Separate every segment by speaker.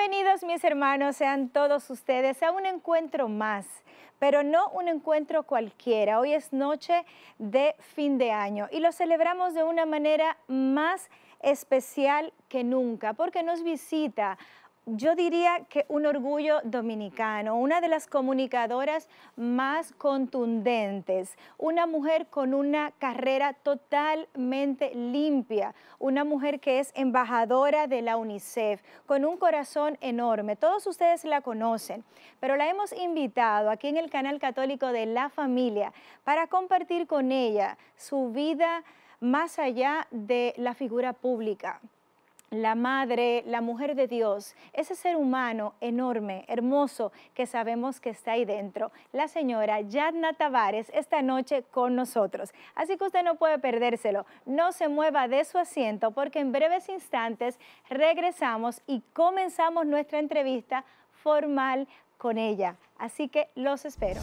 Speaker 1: Bienvenidos mis hermanos, sean todos ustedes a un encuentro más, pero no un encuentro cualquiera. Hoy es noche de fin de año y lo celebramos de una manera más especial que nunca, porque nos visita, yo diría que un orgullo dominicano, una de las comunicadoras más contundentes, una mujer con una carrera totalmente limpia, una mujer que es embajadora de la UNICEF, con un corazón enorme. Todos ustedes la conocen, pero la hemos invitado aquí en el canal católico de La Familia para compartir con ella su vida más allá de la figura pública. La madre, la mujer de Dios, ese ser humano enorme, hermoso, que sabemos que está ahí dentro. La señora Yadna Tavares esta noche con nosotros. Así que usted no puede perdérselo. No se mueva de su asiento porque en breves instantes regresamos y comenzamos nuestra entrevista formal con ella. Así que los espero.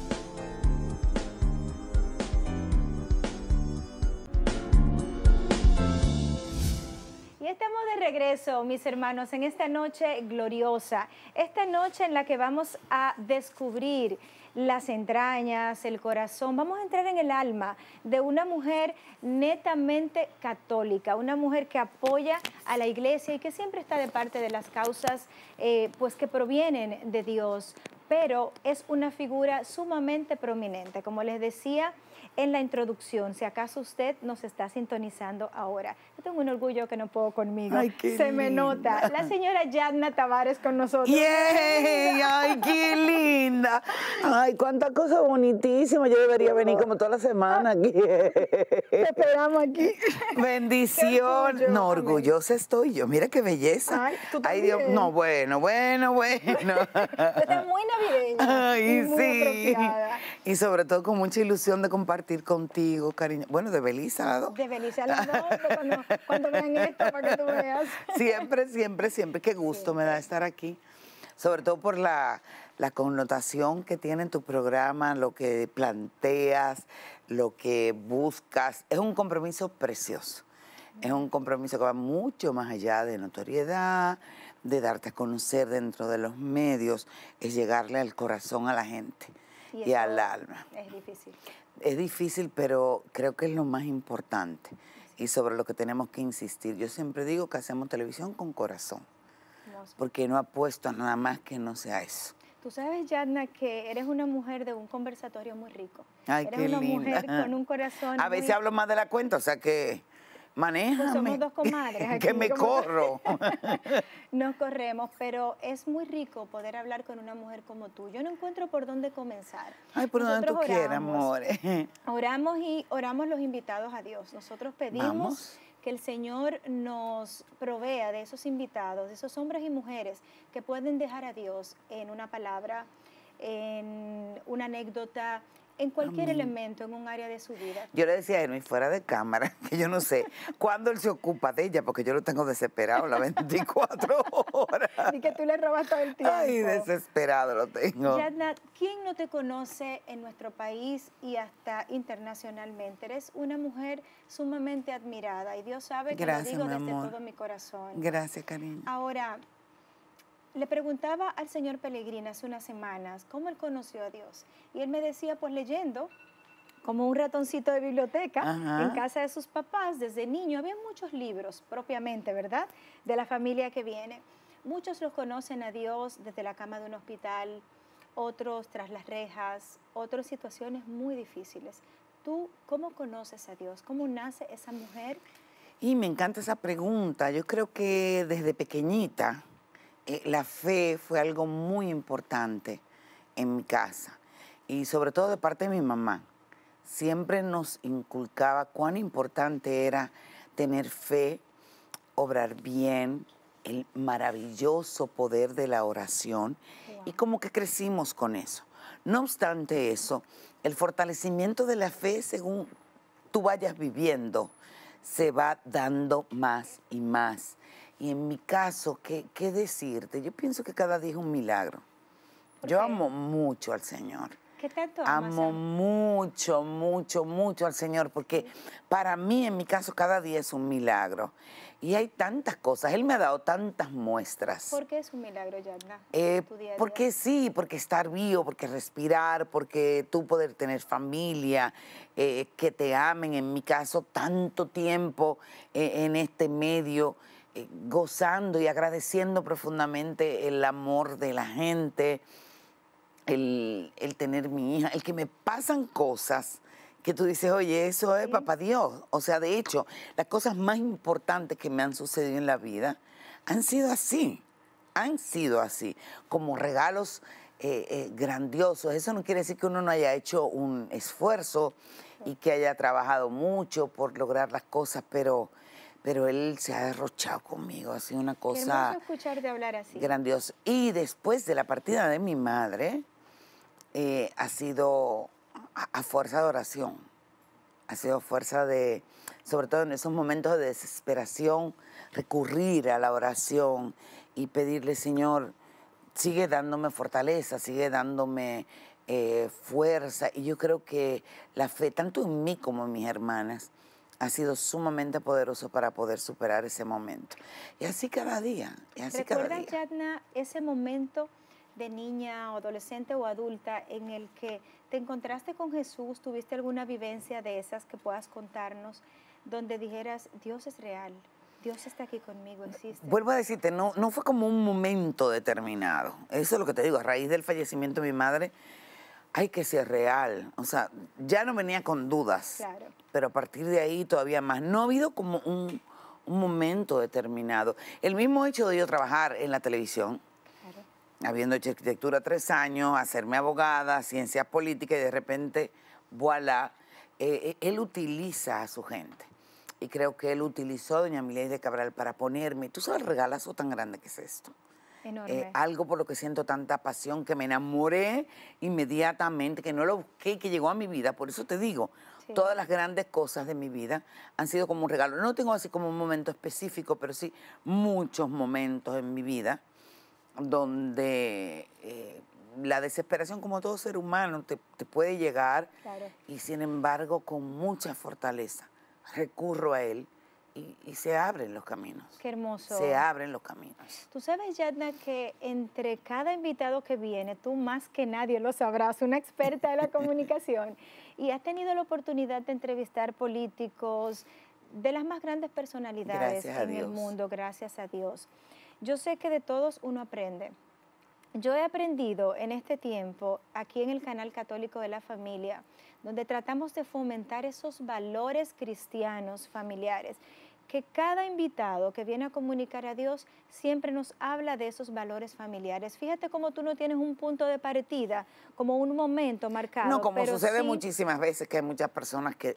Speaker 1: Y estamos de regreso, mis hermanos, en esta noche gloriosa, esta noche en la que vamos a descubrir las entrañas, el corazón, vamos a entrar en el alma de una mujer netamente católica, una mujer que apoya a la iglesia y que siempre está de parte de las causas pues que provienen de Dios, pero es una figura sumamente prominente, como les decía en la introducción, si acaso usted nos está sintonizando ahora. Yo tengo un orgullo que no puedo conmigo.
Speaker 2: Ay, qué
Speaker 1: se me
Speaker 2: linda.
Speaker 1: nota. La señora Yadna Tavares con nosotros.
Speaker 2: ¡Yay! ¡Ay, qué linda! ¡Ay, cuánta cosa bonitísima! Yo debería venir como toda la semana aquí.
Speaker 1: Te esperamos aquí.
Speaker 2: Bendición.
Speaker 1: Qué orgullo.
Speaker 2: No,
Speaker 1: Amén.
Speaker 2: orgullosa estoy yo. Mira qué belleza.
Speaker 1: Ay, tú
Speaker 2: Ay, Dios.
Speaker 1: también.
Speaker 2: No, bueno.
Speaker 1: Está muy navideña.
Speaker 2: Ay,
Speaker 1: y muy
Speaker 2: sí.
Speaker 1: apropiada.
Speaker 2: Y sobre todo con mucha ilusión de compartir contigo, cariño. Bueno, de Belisa.
Speaker 1: De Belice a las dos, cuando vean esto, para que tú veas.
Speaker 2: Siempre. Qué gusto me da estar aquí. Sobre todo por la connotación que tiene en tu programa, lo que planteas, lo que buscas. Es un compromiso precioso. Es un compromiso que va mucho más allá de notoriedad, de darte a conocer dentro de los medios, es llegarle al corazón a la gente y al alma.
Speaker 1: Es difícil.
Speaker 2: Es difícil, pero creo que es lo más importante y sobre lo que tenemos que insistir. Yo siempre digo que hacemos televisión con corazón, porque no apuesto a nada más que no sea eso.
Speaker 1: Tú sabes, Yadna, que eres una mujer de un conversatorio muy rico.
Speaker 2: Ay,
Speaker 1: eres
Speaker 2: qué
Speaker 1: una
Speaker 2: linda.
Speaker 1: mujer con un corazón
Speaker 2: A veces hablo más de la cuenta, o sea que manéjame.
Speaker 1: Pues somos dos comadres aquí.
Speaker 2: Que me corro.
Speaker 1: Nos corremos, pero es muy rico poder hablar con una mujer como tú. Yo no encuentro por dónde comenzar.
Speaker 2: Ay, por donde tú
Speaker 1: Nosotros
Speaker 2: quieras, amor.
Speaker 1: Oramos y oramos los invitados a Dios. Nosotros pedimos
Speaker 2: Vamos.
Speaker 1: que el Señor nos provea de esos invitados, de esos hombres y mujeres que pueden dejar a Dios en una palabra, en una anécdota, en cualquier
Speaker 2: Amén.
Speaker 1: elemento, en un área de su vida.
Speaker 2: Yo le decía a Hermes fuera de cámara que yo no sé cuándo él se ocupa de ella, porque yo lo tengo desesperado las 24 horas.
Speaker 1: Y que tú le robas todo el tiempo.
Speaker 2: Ay, desesperado lo tengo.
Speaker 1: Yadna, ¿quién no te conoce en nuestro país y hasta internacionalmente? Eres una mujer sumamente admirada y Dios sabe que
Speaker 2: Gracias,
Speaker 1: lo digo
Speaker 2: mi
Speaker 1: desde
Speaker 2: amor.
Speaker 1: todo mi corazón.
Speaker 2: Gracias, cariño.
Speaker 1: Ahora, le preguntaba al señor Pellegrini hace unas semanas cómo él conoció a Dios. Y él me decía, pues leyendo, como un ratoncito de biblioteca,
Speaker 2: Ajá.
Speaker 1: en casa de sus papás, desde niño. Había muchos libros, propiamente, ¿verdad?, de la familia que viene. Muchos los conocen a Dios desde la cama de un hospital, otros tras las rejas, otras situaciones muy difíciles. ¿Tú cómo conoces a Dios? ¿Cómo nace esa mujer?
Speaker 2: Y me encanta esa pregunta. Yo creo que desde pequeñita la fe fue algo muy importante en mi casa y sobre todo de parte de mi mamá. Siempre nos inculcaba cuán importante era tener fe, obrar bien, el maravilloso poder de la oración. Wow. Y como que crecimos con eso. No obstante eso, el fortalecimiento de la fe, según tú vayas viviendo, se va dando más y más. Y en mi caso, ¿qué decirte? Yo pienso que cada día es un milagro. Yo amo mucho al Señor.
Speaker 1: ¿Qué tanto amas?
Speaker 2: Amo mucho, mucho, mucho al Señor, porque para mí, en mi caso, cada día es un milagro. Y hay tantas cosas, Él me ha dado tantas muestras.
Speaker 1: ¿Por qué es un milagro, Yadna, tu día a día?
Speaker 2: Porque sí, porque estar vivo, porque respirar, porque tú poder tener familia, que te amen, en mi caso, tanto tiempo en este medio, gozando y agradeciendo profundamente el amor de la gente, el tener mi hija, el que me pasan cosas que tú dices, oye, eso es papá Dios. O sea, de hecho, las cosas más importantes que me han sucedido en la vida han sido así, como regalos grandiosos. Eso no quiere decir que uno no haya hecho un esfuerzo y que haya trabajado mucho por lograr las cosas, pero él se ha derrochado conmigo, ha sido una cosa...
Speaker 1: Qué hermoso escucharte hablar así.
Speaker 2: Grandiosa. Y después de la partida de mi madre, ha sido a fuerza de oración, ha sido fuerza de, sobre todo en esos momentos de desesperación, recurrir a la oración y pedirle, Señor, sigue dándome fortaleza, sigue dándome fuerza. Y yo creo que la fe, tanto en mí como en mis hermanas, ha sido sumamente poderoso para poder superar ese momento. Y así cada día,
Speaker 1: ¿Recuerdas, Yadna, ese momento de niña, adolescente o adulta en el que te encontraste con Jesús? ¿Tuviste alguna vivencia de esas que puedas contarnos donde dijeras, Dios es real, Dios está aquí conmigo, existe?
Speaker 2: Vuelvo a decirte, no fue como un momento determinado. Eso es lo que te digo, a raíz del fallecimiento de mi madre, hay que ser real. O sea, ya no venía con dudas,
Speaker 1: claro,
Speaker 2: pero a partir de ahí todavía más. No ha habido como un momento determinado. El mismo hecho de yo trabajar en la televisión, habiendo hecho arquitectura 3 años, hacerme abogada, ciencias políticas y de repente, voilà, él utiliza a su gente. Y creo que él utilizó a doña Mileide Cabral para ponerme, tú sabes el regalazo tan grande que es esto.
Speaker 1: Enorme.
Speaker 2: Algo por lo que siento tanta pasión, que me enamoré inmediatamente, que no lo busqué, que llegó a mi vida. Por eso te digo, todas las grandes cosas de mi vida han sido como un regalo. No tengo así como un momento específico, pero sí muchos momentos en mi vida donde la desesperación, como todo ser humano, te puede llegar,
Speaker 1: claro,
Speaker 2: y sin embargo con mucha fortaleza recurro a él y se abren los caminos.
Speaker 1: Qué hermoso.
Speaker 2: Se abren los caminos.
Speaker 1: Tú sabes, Yadna, que entre cada invitado que viene, tú más que nadie lo sabrás, una experta de la comunicación, y has tenido la oportunidad de entrevistar políticos de las más grandes personalidades en el mundo, gracias a Dios. Yo sé que de todos uno aprende. Yo he aprendido en este tiempo, aquí en el canal Católico de la Familia, donde tratamos de fomentar esos valores cristianos familiares, que cada invitado que viene a comunicar a Dios siempre nos habla de esos valores familiares. Fíjate cómo tú no tienes un punto de partida, como un momento marcado.
Speaker 2: No, como
Speaker 1: pero
Speaker 2: sucede
Speaker 1: sí,
Speaker 2: muchísimas veces, que hay muchas personas que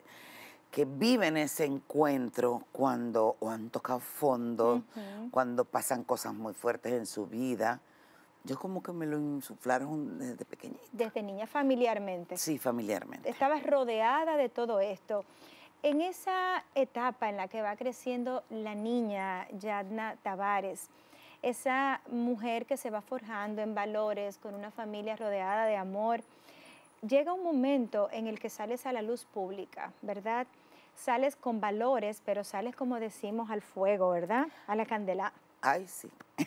Speaker 2: viven ese encuentro cuando o han tocado fondo, cuando pasan cosas muy fuertes en su vida. Yo como que me lo insuflaron desde pequeñita.
Speaker 1: Desde niña, familiarmente.
Speaker 2: Sí, familiarmente.
Speaker 1: Estabas rodeada de todo esto. En esa etapa en la que va creciendo la niña Yadna Tavares, esa mujer que se va forjando en valores, con una familia rodeada de amor, llega un momento en el que sales a la luz pública, ¿verdad? Sales con valores, pero sales, como decimos, al fuego, ¿verdad? A la candela.
Speaker 2: Ay, sí.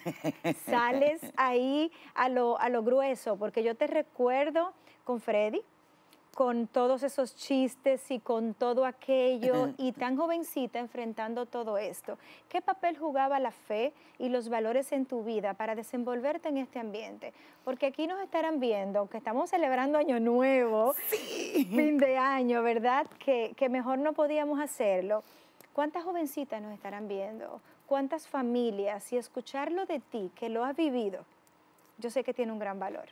Speaker 1: Sales ahí a lo grueso, porque yo te recuerdo con Freddy, con todos esos chistes y con todo aquello, y tan jovencita enfrentando todo esto. ¿Qué papel jugaba la fe y los valores en tu vida para desenvolverte en este ambiente? Porque aquí nos estarán viendo, que estamos celebrando Año Nuevo, fin de año, ¿verdad? Que mejor no podíamos hacerlo. ¿Cuántas jovencitas nos estarán viendo? ¿Cuántas familias? Y escucharlo de ti, que lo has vivido, yo sé que tiene un gran valor.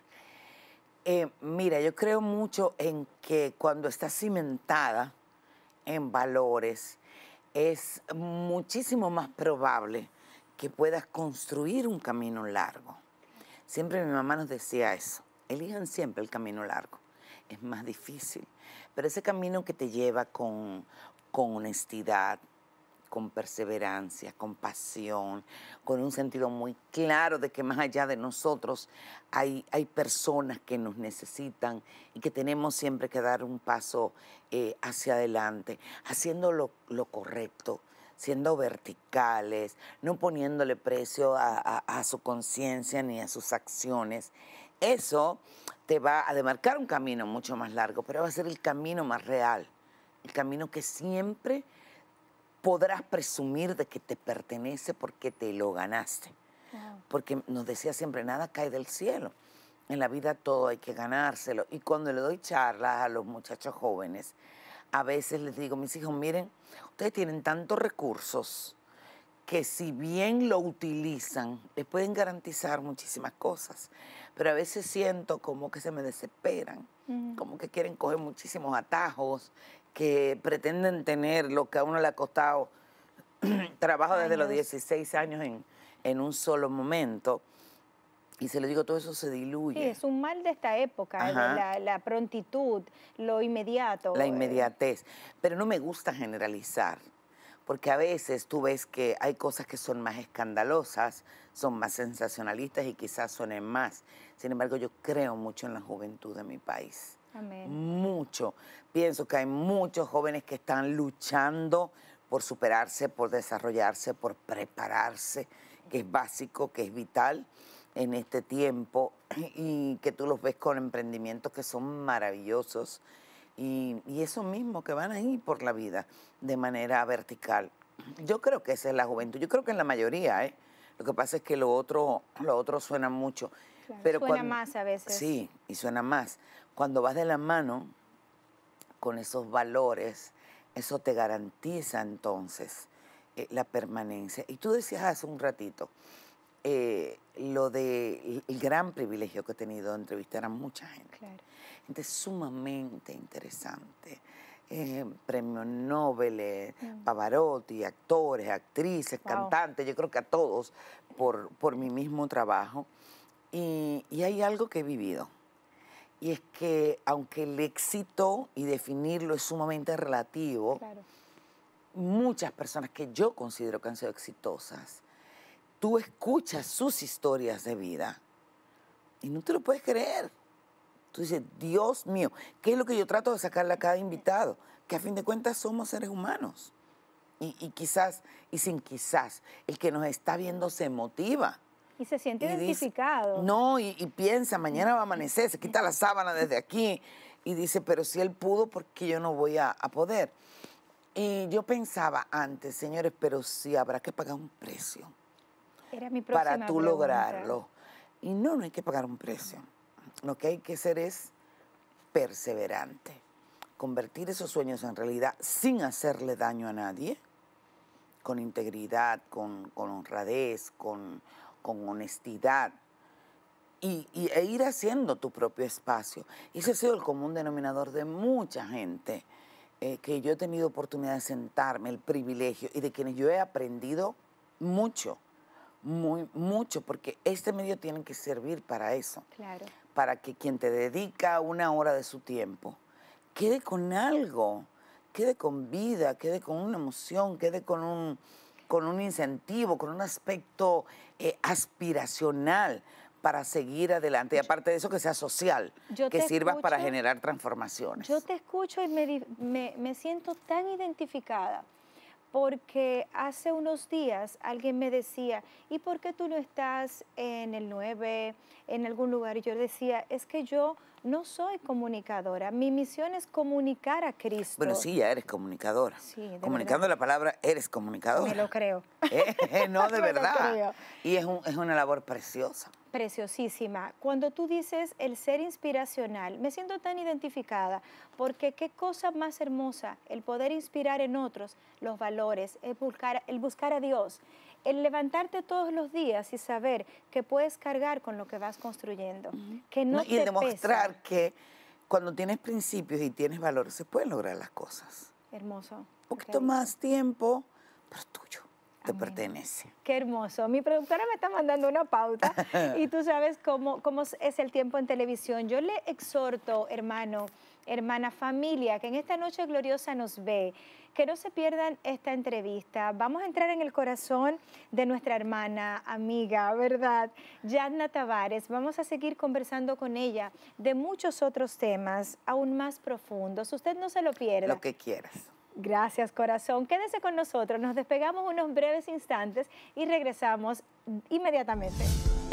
Speaker 2: Mira, yo creo mucho en que cuando estás cimentada en valores, es muchísimo más probable que puedas construir un camino largo. Siempre mi mamá nos decía eso, elijan siempre el camino largo, es más difícil, pero ese camino que te lleva con honestidad, con perseverancia, con pasión, con un sentido muy claro de que más allá de nosotros hay personas que nos necesitan y que tenemos siempre que dar un paso hacia adelante, haciendo lo correcto, siendo verticales, no poniéndole precio a su conciencia ni a sus acciones. Eso te va a demarcar un camino mucho más largo, pero va a ser el camino más real, el camino que siempre podrás presumir de que te pertenece porque te lo ganaste. Wow. Porque nos decía siempre, nada cae del cielo. En la vida todo hay que ganárselo. Y cuando le doy charlas a los muchachos jóvenes, a veces les digo, mis hijos, miren, ustedes tienen tantos recursos que si bien lo utilizan, les pueden garantizar muchísimas cosas. Pero a veces siento como que se me desesperan, como que quieren coger muchísimos atajos, que pretenden tener lo que a uno le ha costado trabajo desde los 16 años en un solo momento. Y se lo digo, todo eso se diluye.
Speaker 1: Sí, es un mal de esta época, la prontitud, lo inmediato.
Speaker 2: La inmediatez. Pero no me gusta generalizar, porque a veces tú ves que hay cosas que son más escandalosas, son más sensacionalistas y quizás suenen más. Sin embargo, yo creo mucho en la juventud de mi país.
Speaker 1: Amén.
Speaker 2: Mucho. Pienso que hay muchos jóvenes que están luchando por superarse, por desarrollarse, por prepararse, que es básico, que es vital en este tiempo, y que tú los ves con emprendimientos que son maravillosos y eso mismo, que van ahí por la vida de manera vertical. Yo creo que esa es la juventud. Yo creo que en la mayoría, ¿eh? Lo que pasa es que lo otro suena mucho.
Speaker 1: Claro,
Speaker 2: pero
Speaker 1: suena más a veces.
Speaker 2: Sí, y suena más. Cuando vas de la mano con esos valores, eso te garantiza entonces la permanencia. Y tú decías hace un ratito, lo del gran privilegio que he tenido de entrevistar a mucha gente.
Speaker 1: Claro.
Speaker 2: Gente sumamente interesante. Premios Nobel, Pavarotti, actores, actrices, cantantes, yo creo que a todos por mi mismo trabajo. Y hay algo que he vivido. Y es que aunque el éxito y definirlo es sumamente relativo, claro, muchas personas que yo considero que han sido exitosas, tú escuchas sus historias de vida y no te lo puedes creer. Tú dices, Dios mío, ¿qué es lo que yo trato de sacarle a cada invitado? Que a fin de cuentas somos seres humanos. Y quizás, y sin quizás, el que nos está viendo se motiva.
Speaker 1: Y se siente identificado.
Speaker 2: Dice, no, y piensa, mañana va a amanecer, se quita la sábana desde aquí. Y dice, pero si él pudo, ¿por qué yo no voy a poder? Y yo pensaba antes, señores, pero sí habrá que pagar un precio.
Speaker 1: Era mi próxima
Speaker 2: para tú
Speaker 1: pregunta.
Speaker 2: lograrlo. Y no hay que pagar un precio. Lo que hay que hacer es perseverante. Convertir esos sueños en realidad sin hacerle daño a nadie, con integridad, con honradez, con honestidad, e ir haciendo tu propio espacio. Y ese ha sido el común denominador de mucha gente que yo he tenido oportunidad de sentarme, el privilegio, y de quienes yo he aprendido mucho. Mucho, porque este medio tiene que servir para eso. Claro. Para que quien te dedica 1 hora de su tiempo quede con algo, quede con vida, quede con una emoción, quede con un incentivo, con un aspecto aspiracional para seguir adelante. Y aparte de eso, que sea social, que sirva para generar transformaciones.
Speaker 1: Yo te escucho y me siento tan identificada. Porque hace unos días alguien me decía, ¿y por qué tú no estás en el 9, en algún lugar? Y yo decía, es que yo no soy comunicadora, mi misión es comunicar a Cristo.
Speaker 2: Bueno, sí, ya eres comunicadora.
Speaker 1: Sí,
Speaker 2: comunicando la palabra, eres comunicadora.
Speaker 1: Me lo creo.
Speaker 2: No, de verdad. Y es una labor preciosa.
Speaker 1: Preciosísima. Cuando tú dices el ser inspiracional, me siento tan identificada, porque qué cosa más hermosa el poder inspirar en otros los valores, el buscar a Dios, el levantarte todos los días y saber que puedes cargar con lo que vas construyendo, que no te
Speaker 2: y demostrar
Speaker 1: pesa.
Speaker 2: que cuando tienes principios y tienes valores se pueden lograr las cosas.
Speaker 1: Hermoso.
Speaker 2: Un poquito más tiempo, pero es tuyo. Te
Speaker 1: Amén.
Speaker 2: Pertenece.
Speaker 1: Qué hermoso. Mi productora me está mandando una pauta y tú sabes cómo es el tiempo en televisión. Yo le exhorto, hermano, hermana, familia, que en esta noche gloriosa nos ve, que no se pierdan esta entrevista. Vamos a entrar en el corazón de nuestra hermana, amiga, ¿verdad? Yadna Tavares. Vamos a seguir conversando con ella de muchos otros temas aún más profundos. Usted no se lo pierda.
Speaker 2: Lo que quieras.
Speaker 1: Gracias, corazón. Quédese con nosotros. Nos despegamos unos breves instantes y regresamos inmediatamente.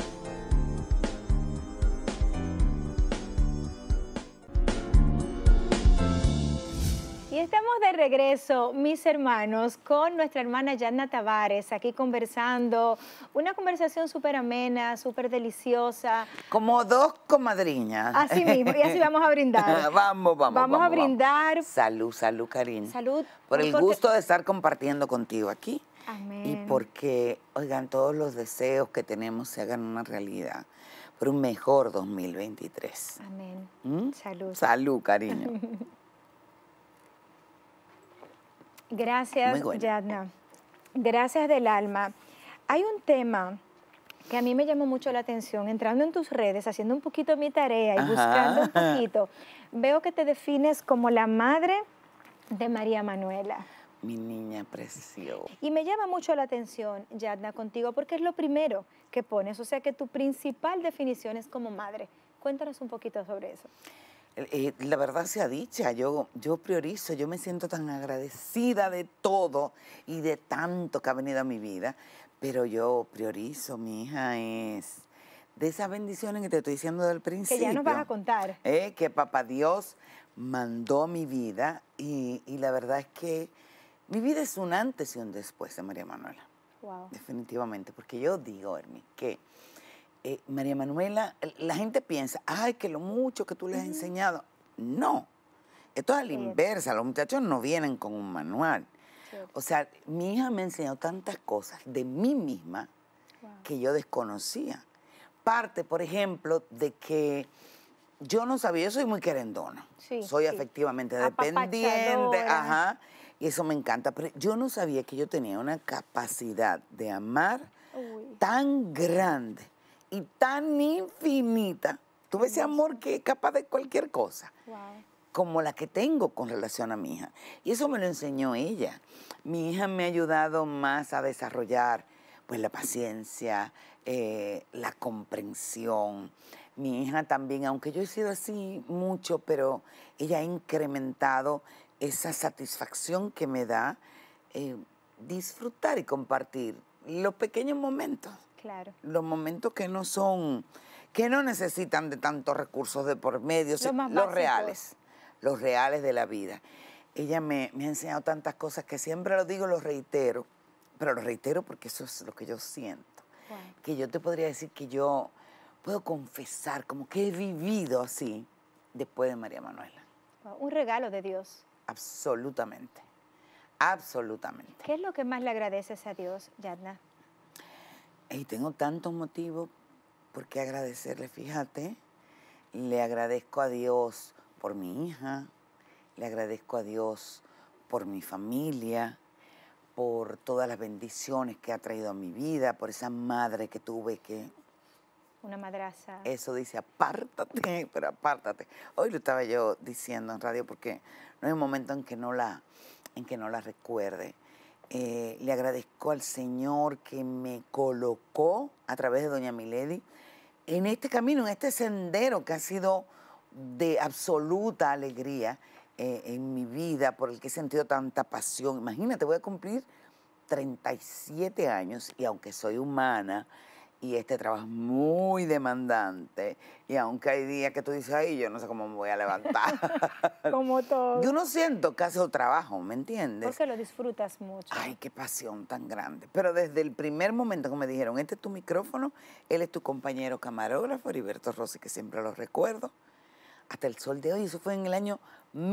Speaker 1: Y estamos de regreso, mis hermanos, con nuestra hermana Yadna Tavares, aquí conversando, una conversación súper amena, súper deliciosa.
Speaker 2: Como dos comadriñas.
Speaker 1: Así mismo, y así vamos a brindar. Vamos a brindar.
Speaker 2: Salud, salud, cariño.
Speaker 1: Salud.
Speaker 2: Por el gusto de estar compartiendo contigo aquí.
Speaker 1: Amén.
Speaker 2: Y porque, oigan, todos los deseos que tenemos se hagan una realidad por un mejor 2023.
Speaker 1: Amén.
Speaker 2: ¿Mm?
Speaker 1: Salud.
Speaker 2: Salud, cariño.
Speaker 1: Gracias, Yadna. Gracias del alma. Hay un tema que a mí me llamó mucho la atención. Entrando en tus redes, haciendo un poquito mi tarea y buscando un poquito, veo que te defines como la madre de María Manuela.
Speaker 2: Mi niña preciosa.
Speaker 1: Y me llama mucho la atención, Yadna, contigo, porque es lo primero que pones. O sea, que tu principal definición es como madre. Cuéntanos un poquito sobre eso.
Speaker 2: La verdad sea dicha, yo priorizo, yo me siento tan agradecida de todo y de tanto que ha venido a mi vida, pero yo priorizo, mi hija, es de esas bendiciones que te estoy diciendo del principio.
Speaker 1: Que ya nos vas a contar.
Speaker 2: Que papá Dios mandó a mi vida y la verdad es que mi vida es un antes y un después de María Manuela.
Speaker 1: Wow.
Speaker 2: Definitivamente, porque yo digo, Hermi, que María Manuela, la gente piensa, ay, que lo mucho que tú les has enseñado. No, esto es a la inversa, los muchachos no vienen con un manual. Cierto. O sea, mi hija me ha enseñado tantas cosas de mí misma que yo desconocía. Parte, por ejemplo, de que yo no sabía, yo soy muy querendona, soy afectivamente dependiente, y eso me encanta, pero yo no sabía que yo tenía una capacidad de amar tan grande y tan infinita. Tuve ese amor que es capaz de cualquier cosa, como la que tengo con relación a mi hija. Y eso me lo enseñó ella. Mi hija me ha ayudado más a desarrollar pues, la paciencia, la comprensión. Mi hija también, aunque yo he sido así mucho, pero ella ha incrementado esa satisfacción que me da disfrutar y compartir los pequeños momentos.
Speaker 1: Claro.
Speaker 2: Los momentos que no son, que no necesitan de tantos recursos de por medio, los reales de la vida. Ella me ha enseñado tantas cosas que siempre lo digo, lo reitero, pero lo reitero porque eso es lo que yo siento. Que yo te podría decir que yo puedo confesar como que he vivido así después de María Manuela.
Speaker 1: Un regalo de Dios.
Speaker 2: Absolutamente, absolutamente.
Speaker 1: ¿Qué es lo que más le agradeces a Dios, Yadna?
Speaker 2: Y tengo tantos motivos por qué agradecerle, fíjate. Le agradezco a Dios por mi hija, le agradezco a Dios por mi familia, por todas las bendiciones que ha traído a mi vida, por esa madre que tuve que...
Speaker 1: Una madraza.
Speaker 2: Eso dice, apártate, pero apártate. Hoy lo estaba yo diciendo en radio porque no hay un momento en que no la recuerde. Le agradezco al Señor que me colocó a través de doña Milady en este camino, en este sendero que ha sido de absoluta alegría en mi vida, por el que he sentido tanta pasión. Imagínate, voy a cumplir 37 años y aunque soy humana y este trabajo es muy demandante, y aunque hay días que tú dices, ay, yo no sé cómo me voy a levantar.
Speaker 1: Como todo.
Speaker 2: Yo no siento que hace trabajo, ¿me entiendes?
Speaker 1: Porque lo disfrutas mucho.
Speaker 2: Ay, qué pasión tan grande. Pero desde el primer momento que me dijeron, este es tu micrófono, él es tu compañero camarógrafo, Heriberto Rossi, que siempre lo recuerdo, hasta el sol de hoy, eso fue en el año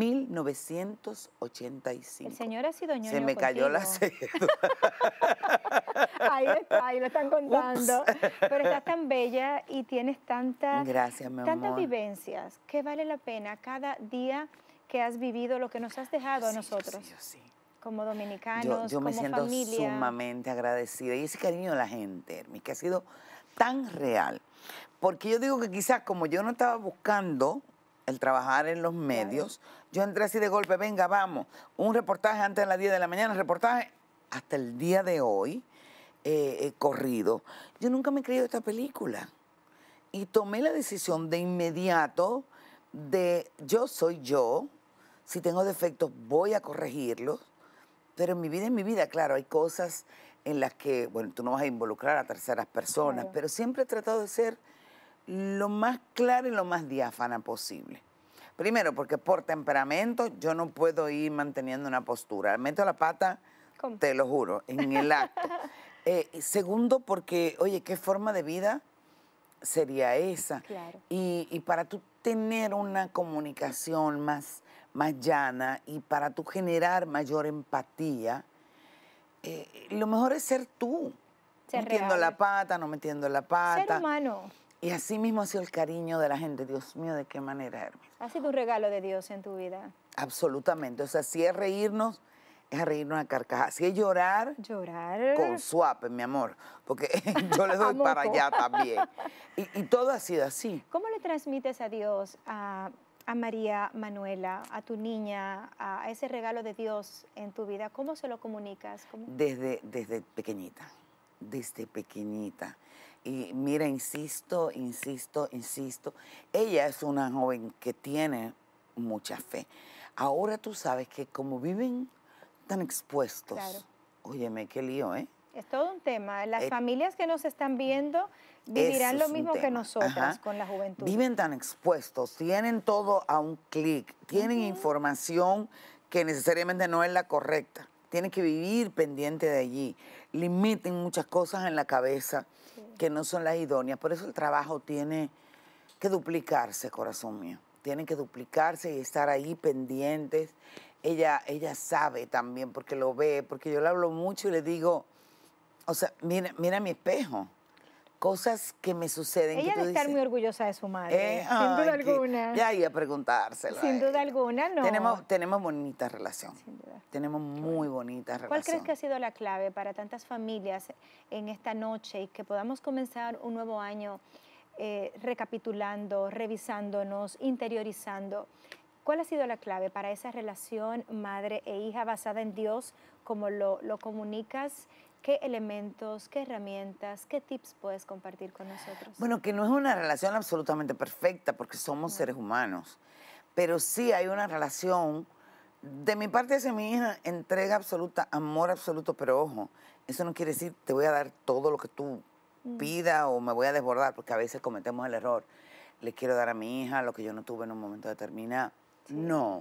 Speaker 2: 1985.
Speaker 1: El señor ha sido ñoño
Speaker 2: Se me cayó la cédula.
Speaker 1: Ahí está, ahí lo están contando. Pero estás tan bella y tienes tantas vivencias que vale la pena cada día que has vivido, lo que nos has dejado a nosotros.
Speaker 2: Sí.
Speaker 1: Como dominicanos,
Speaker 2: yo me
Speaker 1: como
Speaker 2: siento
Speaker 1: familia.
Speaker 2: sumamente agradecida. Y ese cariño de la gente, Hermi, que ha sido tan real. Porque yo digo que quizás como yo no estaba buscando el trabajar en los medios. Yo entré así de golpe, venga, vamos, un reportaje antes de las 10 de la mañana, reportaje hasta el día de hoy, corrido. Yo nunca me he creído esta película. Y tomé la decisión de inmediato de yo soy yo, si tengo defectos voy a corregirlos, pero en mi vida es mi vida, claro, hay cosas en las que, bueno, tú no vas a involucrar a terceras personas,
Speaker 1: Claro.
Speaker 2: pero siempre he tratado de ser lo más clara y lo más diáfana posible. Primero, porque por temperamento yo no puedo ir manteniendo una postura. Meto la pata,
Speaker 1: ¿Cómo?
Speaker 2: te lo juro, en el acto. Segundo, porque, oye, ¿qué forma de vida sería esa?
Speaker 1: Claro.
Speaker 2: Y para tú tener una comunicación más llana y para tú generar mayor empatía, lo mejor es ser tú.
Speaker 1: Ser
Speaker 2: Metiendo
Speaker 1: real.
Speaker 2: la pata, no metiendo la pata.
Speaker 1: Ser humano.
Speaker 2: Y así mismo ha sido el cariño de la gente. Dios mío, ¿de qué manera, Hermes?
Speaker 1: Ha sido un regalo de Dios en tu vida.
Speaker 2: Absolutamente. O sea, si es reírnos a reírnos a carcajadas. Si es llorar,
Speaker 1: Llorar.
Speaker 2: con suape, mi amor. Porque yo le doy
Speaker 1: A
Speaker 2: para
Speaker 1: moco.
Speaker 2: allá también. Y todo ha sido así.
Speaker 1: ¿Cómo le transmites a Dios, a María Manuela, a tu niña, a ese regalo de Dios en tu vida? ¿Cómo se lo comunicas? ¿Cómo?
Speaker 2: Desde pequeñita. Desde pequeñita. Y mira, insisto. Ella es una joven que tiene mucha fe. Ahora tú sabes que como viven tan expuestos,
Speaker 1: Claro.
Speaker 2: óyeme, qué lío, ¿eh?
Speaker 1: Es todo un tema. Las familias que nos están viendo vivirán
Speaker 2: Eso
Speaker 1: lo
Speaker 2: es un
Speaker 1: mismo que
Speaker 2: tema.
Speaker 1: nosotras
Speaker 2: Ajá.
Speaker 1: con la juventud.
Speaker 2: Viven tan expuestos, tienen todo a un clic, tienen información que necesariamente no es la correcta. Tienen que vivir pendiente de allí. Limiten muchas cosas en la cabeza que no son las idóneas. Por eso el trabajo tiene que duplicarse, corazón mío. Tienen que duplicarse y estar ahí pendientes. Ella sabe también porque lo ve, porque yo le hablo mucho y le digo, o sea, mira mi espejo. Cosas que me suceden.
Speaker 1: Ella
Speaker 2: que tú
Speaker 1: debe estar
Speaker 2: dices,
Speaker 1: muy orgullosa de su madre, sin
Speaker 2: ay,
Speaker 1: duda alguna.
Speaker 2: ya iba a preguntárselo.
Speaker 1: Sin
Speaker 2: a
Speaker 1: duda
Speaker 2: ella.
Speaker 1: alguna, no.
Speaker 2: Tenemos bonita relación.
Speaker 1: Sin duda.
Speaker 2: Tenemos muy bonita relación.
Speaker 1: ¿Cuál crees que ha sido la clave para tantas familias en esta noche y que podamos comenzar un nuevo año recapitulando, revisándonos, interiorizando? ¿Cuál ha sido la clave para esa relación madre e hija basada en Dios, como lo comunicas? ¿Qué elementos, qué herramientas, qué tips puedes compartir con nosotros?
Speaker 2: Bueno, que no es una relación absolutamente perfecta porque somos seres humanos, pero sí hay una relación, de mi parte hacia mi hija, entrega absoluta, amor absoluto, pero ojo, eso no quiere decir te voy a dar todo lo que tú pidas o me voy a desbordar, porque a veces cometemos el error, le quiero dar a mi hija lo que yo no tuve en un momento determinado. No.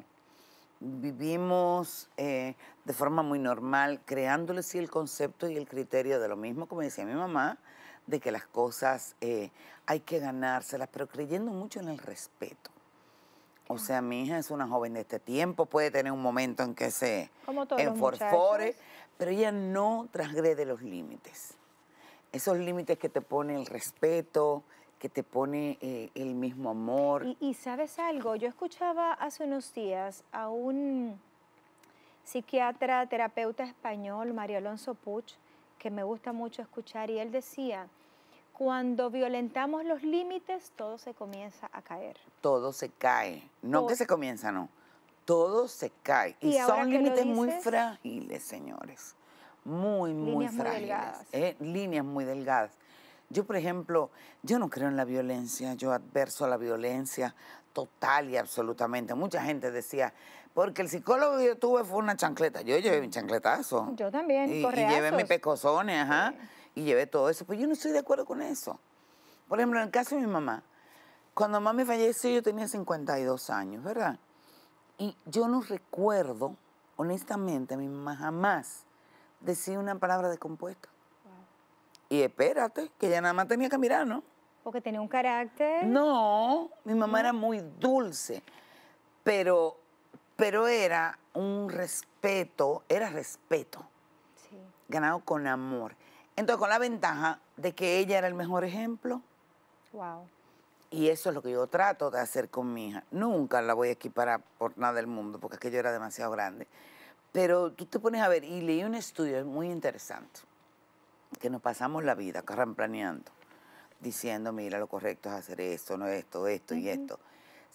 Speaker 2: Vivimos de forma muy normal, creándole sí el concepto y el criterio de lo mismo, como decía mi mamá, de que las cosas hay que ganárselas, pero creyendo mucho en el respeto. O sea, mi hija es una joven de este tiempo, puede tener un momento en que se
Speaker 1: Como todos los
Speaker 2: enforfore,
Speaker 1: muchachos.
Speaker 2: pero ella no transgrede los límites. Esos límites que te pone el respeto, que te pone el mismo amor.
Speaker 1: Y ¿sabes algo? Yo escuchaba hace unos días a un psiquiatra, terapeuta español, Mario Alonso Puig, que me gusta mucho escuchar, y él decía, cuando violentamos los límites, todo se comienza a caer.
Speaker 2: Todo se cae. No
Speaker 1: Todo.
Speaker 2: que se comienza, no. Todo se cae. Y
Speaker 1: ahora
Speaker 2: son
Speaker 1: que lo
Speaker 2: límites muy
Speaker 1: dices,
Speaker 2: frágiles, señores. Muy
Speaker 1: líneas muy
Speaker 2: frágiles.
Speaker 1: delgadas.
Speaker 2: Líneas muy delgadas. Yo, por ejemplo, yo no creo en la violencia. Yo adverso a la violencia total y absolutamente. Mucha gente decía, porque el psicólogo que yo tuve fue una chancleta. Yo llevé mi chancletazo.
Speaker 1: Yo también,
Speaker 2: Y
Speaker 1: correazos.
Speaker 2: llevé mis pecosones, ajá. Y llevé todo eso. Pues yo no estoy de acuerdo con eso. Por ejemplo, en el caso de mi mamá, cuando mami falleció yo tenía 52 años, ¿verdad? Y yo no recuerdo, honestamente, a mi mamá jamás decía una palabra descompuesta.
Speaker 1: Wow.
Speaker 2: Y espérate, que ella nada más tenía que mirar, ¿no?
Speaker 1: Porque tenía un carácter.
Speaker 2: No, mi mamá era muy dulce, pero era un respeto, era respeto,
Speaker 1: Sí.
Speaker 2: ganado con amor. Entonces, con la ventaja de que ella era el mejor ejemplo.
Speaker 1: Wow.
Speaker 2: Y eso es lo que yo trato de hacer con mi hija. Nunca la voy a equiparar por nada del mundo, porque aquello era demasiado grande. Pero tú te pones a ver, y leí un estudio muy interesante, que nos pasamos la vida carramplaneando, diciendo, mira, lo correcto es hacer esto, no esto, y esto.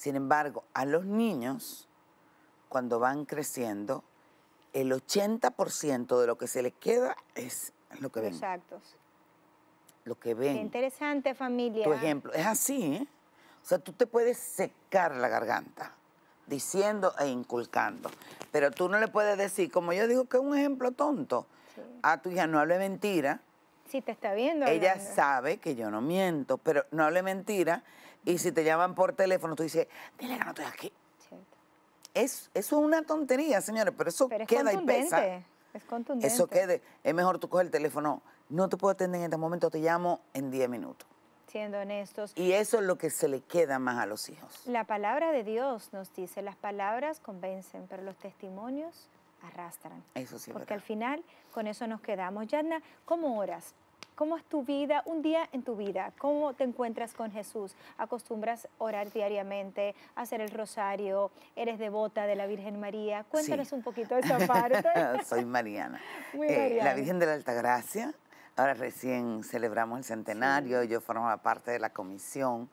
Speaker 2: Sin embargo, a los niños, cuando van creciendo, el 80% de lo que se les queda es lo que ven.
Speaker 1: Los actos.
Speaker 2: Lo que
Speaker 1: Qué
Speaker 2: ven.
Speaker 1: interesante, familia.
Speaker 2: Tu ejemplo. Es así, ¿eh? O sea, tú te puedes secar la garganta diciendo e inculcando. Pero tú no le puedes decir, como yo digo que es un ejemplo tonto,
Speaker 1: Sí.
Speaker 2: a tu hija no hable mentira.
Speaker 1: Sí, te está viendo.
Speaker 2: Ella
Speaker 1: hablando.
Speaker 2: sabe que yo no miento, pero no hable mentira. Y si te llaman por teléfono, tú dices, dile que no estoy aquí.
Speaker 1: Cierto.
Speaker 2: Eso es una tontería, señores, pero eso
Speaker 1: Pero es
Speaker 2: queda y pesa.
Speaker 1: contundente. Es contundente.
Speaker 2: Eso quede. Es mejor tú coger el teléfono. No te puedo atender en este momento, te llamo en 10 minutos.
Speaker 1: Siendo honestos.
Speaker 2: Y eso es lo que se le queda más a los hijos.
Speaker 1: La palabra de Dios nos dice, las palabras convencen, pero los testimonios arrastran.
Speaker 2: Eso sí es
Speaker 1: Porque al
Speaker 2: verdad.
Speaker 1: final con eso nos quedamos. Yadna, ¿cómo oras? ¿Cómo es tu vida, un día en tu vida? ¿Cómo te encuentras con Jesús? ¿Acostumbras orar diariamente, hacer el rosario? ¿Eres devota de la Virgen María? Cuéntanos
Speaker 2: Sí.
Speaker 1: un poquito de esa parte.
Speaker 2: Soy Mariana.
Speaker 1: Muy
Speaker 2: La
Speaker 1: Mariana.
Speaker 2: Virgen de la Altagracia. Ahora recién celebramos el centenario.
Speaker 1: Sí.
Speaker 2: Yo formaba parte de la comisión.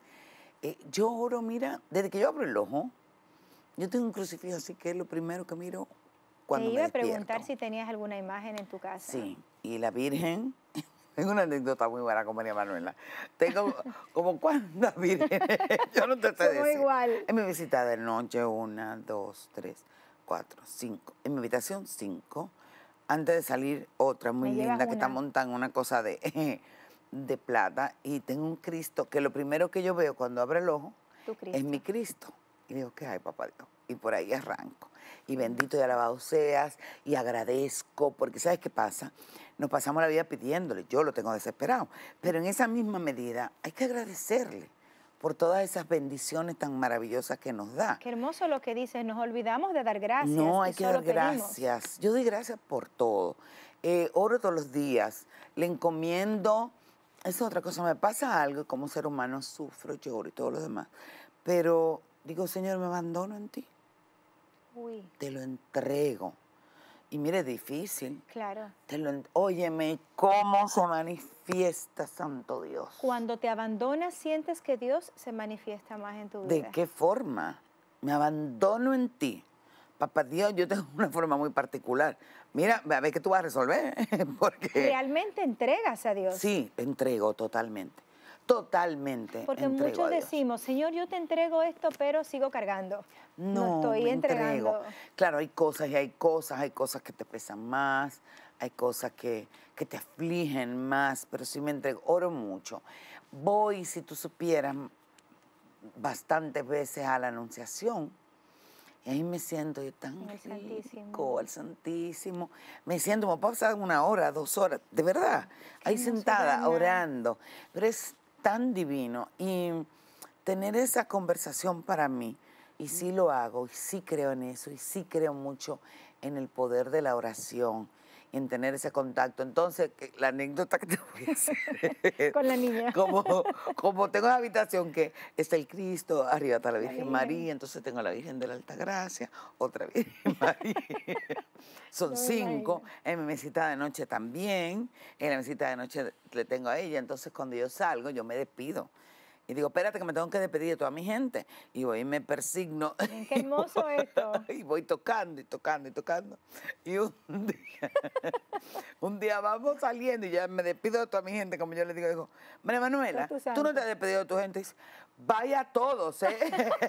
Speaker 2: Yo oro, mira, desde que yo abro el ojo, yo tengo un crucifijo, así que es lo primero que miro cuando
Speaker 1: Te
Speaker 2: me
Speaker 1: iba a
Speaker 2: despierto.
Speaker 1: preguntar si tenías alguna imagen en tu casa.
Speaker 2: Sí, y la Virgen, tengo una anécdota muy buena con María Manuela. Tengo como cuántas vírgenes, yo no te sé
Speaker 1: Somos
Speaker 2: decir.
Speaker 1: igual.
Speaker 2: En mi visita de noche, 1, 2, 3, 4, 5. En mi habitación, 5. Antes de salir, otra muy
Speaker 1: Me llevas
Speaker 2: linda que está
Speaker 1: una.
Speaker 2: montada en una cosa de plata. Y tengo un Cristo que lo primero que yo veo cuando abro el ojo
Speaker 1: Tu Cristo.
Speaker 2: es mi Cristo. Y digo, ¿qué hay, papá Dios? Y por ahí arranco. Y bendito y alabado seas, y agradezco, porque ¿sabes qué pasa? Nos pasamos la vida pidiéndole, yo lo tengo desesperado, pero en esa misma medida hay que agradecerle por todas esas bendiciones tan maravillosas que nos da.
Speaker 1: Qué hermoso lo que dices, nos olvidamos de dar gracias.
Speaker 2: No,
Speaker 1: y
Speaker 2: hay que
Speaker 1: solo
Speaker 2: dar
Speaker 1: pedimos.
Speaker 2: gracias. Yo doy gracias por todo. Oro todos los días, le encomiendo. Es otra cosa, me pasa algo, como ser humano sufro, lloro y todo lo demás. Pero digo, Señor, me abandono en ti.
Speaker 1: Uy,
Speaker 2: Te lo entrego. Y mire, es difícil.
Speaker 1: claro.
Speaker 2: Óyeme, ¿cómo se manifiesta, Santo Dios?
Speaker 1: Cuando te abandonas, sientes que Dios se manifiesta más en tu vida.
Speaker 2: ¿De qué forma? Me abandono en ti. Papá Dios, yo tengo una forma muy particular. Mira, a ver qué tú vas a resolver. Porque
Speaker 1: Realmente entregas a Dios.
Speaker 2: sí, entrego totalmente. Totalmente
Speaker 1: Porque
Speaker 2: entrego
Speaker 1: muchos
Speaker 2: a Dios.
Speaker 1: decimos, Señor, yo te entrego esto, pero sigo cargando.
Speaker 2: No,
Speaker 1: estoy
Speaker 2: me
Speaker 1: entregando.
Speaker 2: entrego. Claro, hay cosas y hay cosas que te pesan más, hay cosas que te afligen más, pero sí me entrego. Oro mucho. Voy, si tú supieras, bastantes veces a la Anunciación. Y ahí me siento yo tan
Speaker 1: En el Santísimo.
Speaker 2: rico, al Santísimo. Me siento, me puedo pasar 1 hora, 2 horas, de verdad.
Speaker 1: Qué
Speaker 2: Ahí
Speaker 1: hermoso,
Speaker 2: sentada,
Speaker 1: Diana.
Speaker 2: orando. Pero es tan divino. Y tener esa conversación para mí, y sí lo hago, y sí creo en eso, y sí creo mucho en el poder de la oración, y en tener ese contacto. Entonces, la anécdota que te voy a hacer.
Speaker 1: Con la niña.
Speaker 2: Como tengo la habitación que está el Cristo, arriba está la Virgen
Speaker 1: Virgen.
Speaker 2: María, entonces tengo la Virgen de la Altagracia, otra Virgen María. Son
Speaker 1: No me
Speaker 2: 5.
Speaker 1: imagino.
Speaker 2: En mi mesita de noche también. En la mesita de noche le tengo a ella. Entonces, cuando yo salgo, yo me despido. Y digo, espérate que me tengo que despedir de toda mi gente. Y voy y me persigno.
Speaker 1: Miren, qué hermoso esto.
Speaker 2: Y voy tocando y tocando y tocando. Y un día vamos saliendo y ya me despido de toda mi gente, como yo le digo, María Manuela,
Speaker 1: Todo tu
Speaker 2: tú no
Speaker 1: santo.
Speaker 2: te has despedido de tu gente. Y dice, vaya todos, ¿eh?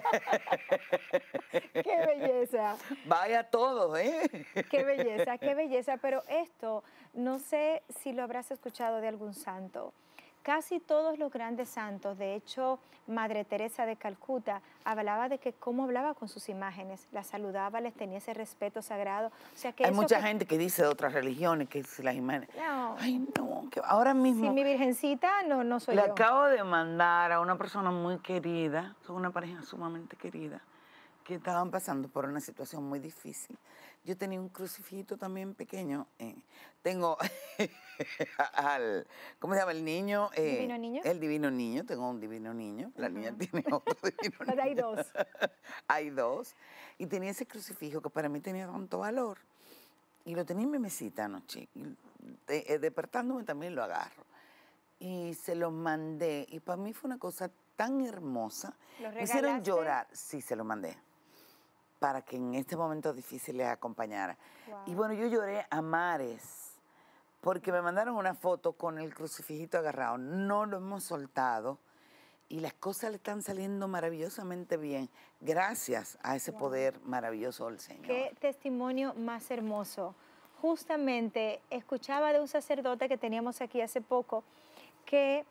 Speaker 1: Qué belleza.
Speaker 2: Vaya todos, ¿eh?
Speaker 1: Qué belleza, qué belleza. Pero esto, no sé si lo habrás escuchado de algún santo. Casi todos los grandes santos, de hecho, Madre Teresa de Calcuta hablaba de que cómo hablaba con sus imágenes, las saludaba, les tenía ese respeto sagrado. O sea que
Speaker 2: Hay
Speaker 1: eso
Speaker 2: mucha
Speaker 1: que-
Speaker 2: gente que dice de otras religiones que si las imágenes.
Speaker 1: No.
Speaker 2: Ay, no, que ahora mismo
Speaker 1: Si mi virgencita, no soy
Speaker 2: le
Speaker 1: yo.
Speaker 2: acabo de mandar a una persona muy querida, son una pareja sumamente querida, que estaban pasando por una situación muy difícil. Yo tenía un crucifijito también pequeño. Tengo ¿cómo se llama el niño?
Speaker 1: ¿Divino niño?
Speaker 2: El divino niño, tengo un divino niño. La niña tiene otro divino niño.
Speaker 1: Pero hay dos.
Speaker 2: Hay dos. Y tenía ese crucifijo que para mí tenía tanto valor. Y lo tenía en mi mesita anoche. Y, despertándome también lo agarro. Y se lo mandé. Y para mí fue una cosa tan hermosa.
Speaker 1: ¿Lo
Speaker 2: Me hicieron
Speaker 1: regalaste?
Speaker 2: llorar. Sí, se lo mandé. Para que en este momento difícil les acompañara.
Speaker 1: Wow.
Speaker 2: Y bueno, yo lloré a mares. Porque me mandaron una foto con el crucifijito agarrado. No lo hemos soltado. Y las cosas le están saliendo maravillosamente bien. Gracias a ese poder maravilloso del Señor.
Speaker 1: Qué testimonio más hermoso. Justamente escuchaba de un sacerdote que teníamos aquí hace poco que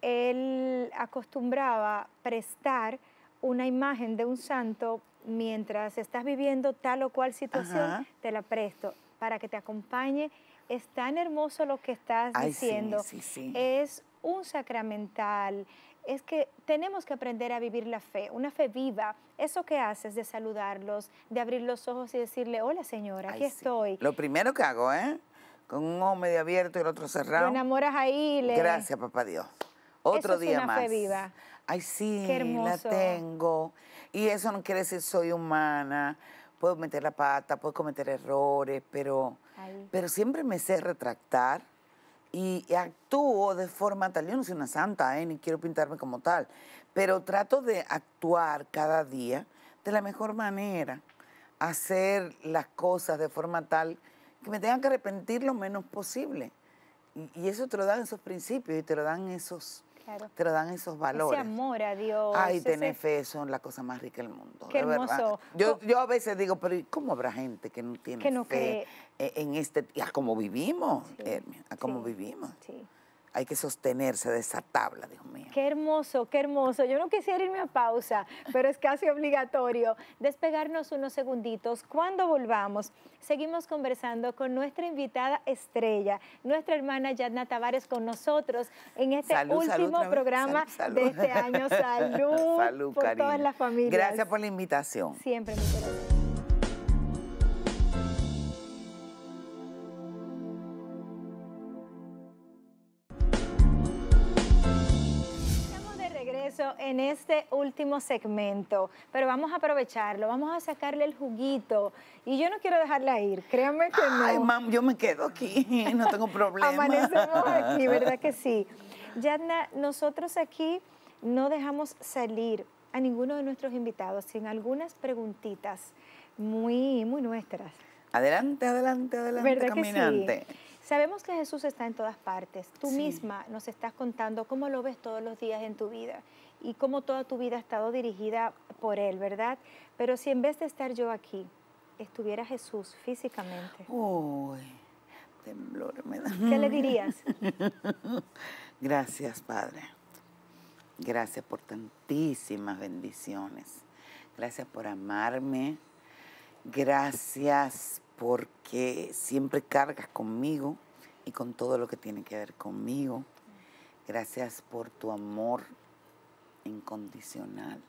Speaker 1: él acostumbraba prestar una imagen de un santo mientras estás viviendo tal o cual situación,
Speaker 2: Ajá.
Speaker 1: te la presto para que te acompañe. Es tan hermoso lo que estás
Speaker 2: Ay, sí,
Speaker 1: diciendo.
Speaker 2: sí.
Speaker 1: Es un sacramental. Es que tenemos que aprender a vivir la fe, una fe viva. Eso que haces de saludarlos, de abrir los ojos y decirle, hola señora, aquí
Speaker 2: Ay, sí.
Speaker 1: estoy.
Speaker 2: Lo primero que hago, con un ojo medio abierto y el otro
Speaker 1: Lo
Speaker 2: cerrado.
Speaker 1: enamoras ahí.
Speaker 2: Gracias, papá Dios. Otro
Speaker 1: Eso es
Speaker 2: día
Speaker 1: una
Speaker 2: más.
Speaker 1: fe viva.
Speaker 2: Ay, sí,
Speaker 1: Qué
Speaker 2: la
Speaker 1: hermoso.
Speaker 2: tengo. Y eso no quiere decir soy humana. Puedo meter la pata, puedo cometer errores, pero siempre me sé retractar y actúo de forma tal. Yo no soy una santa, ni quiero pintarme como tal, pero trato de actuar cada día de la mejor manera, hacer las cosas de forma tal que me tengan que arrepentir lo menos posible. Y eso te lo dan esos principios y te lo dan esos, te lo dan esos valores.
Speaker 1: Ese amor a Dios.
Speaker 2: Ay, tener fe son la cosa más rica del mundo.
Speaker 1: Qué
Speaker 2: de
Speaker 1: hermoso.
Speaker 2: verdad. Yo a veces digo, pero ¿y cómo habrá gente que no tiene
Speaker 1: que no
Speaker 2: fe en este, y a cómo vivimos,
Speaker 1: Sí,
Speaker 2: Hermia, a cómo
Speaker 1: sí,
Speaker 2: vivimos?
Speaker 1: sí.
Speaker 2: Hay que sostenerse de esa tabla, Dios mío.
Speaker 1: Qué hermoso, qué hermoso. Yo no quisiera irme a pausa, pero es casi obligatorio despegarnos unos segunditos. Cuando volvamos, seguimos conversando con nuestra invitada estrella, nuestra hermana Yadna Tavares, con nosotros en este último programa de este año. Salud,
Speaker 2: Salud,
Speaker 1: por
Speaker 2: cariño.
Speaker 1: todas las familias.
Speaker 2: Gracias por la invitación.
Speaker 1: Siempre, mi corazón. En este último segmento, pero vamos a aprovecharlo, vamos a sacarle el juguito y yo no quiero dejarla ir, créanme que no.
Speaker 2: Ay, mam, yo me quedo aquí, no tengo problema.
Speaker 1: Amanecemos aquí, ¿verdad que sí? Yadna, nosotros aquí no dejamos salir a ninguno de nuestros invitados sin algunas preguntitas muy nuestras.
Speaker 2: Adelante,
Speaker 1: ¿Verdad
Speaker 2: caminante.
Speaker 1: Que sí? Sabemos que Jesús está en todas partes. Tú
Speaker 2: Sí.
Speaker 1: misma nos estás contando cómo lo ves todos los días en tu vida y cómo toda tu vida ha estado dirigida por Él, ¿verdad? Pero si en vez de estar yo aquí, estuviera Jesús físicamente,
Speaker 2: Uy, temblor me da.
Speaker 1: ¿qué le dirías?
Speaker 2: Gracias, Padre. Gracias por tantísimas bendiciones. Gracias por amarme. Gracias porque siempre cargas conmigo y con todo lo que tiene que ver conmigo. Gracias por tu amor incondicional.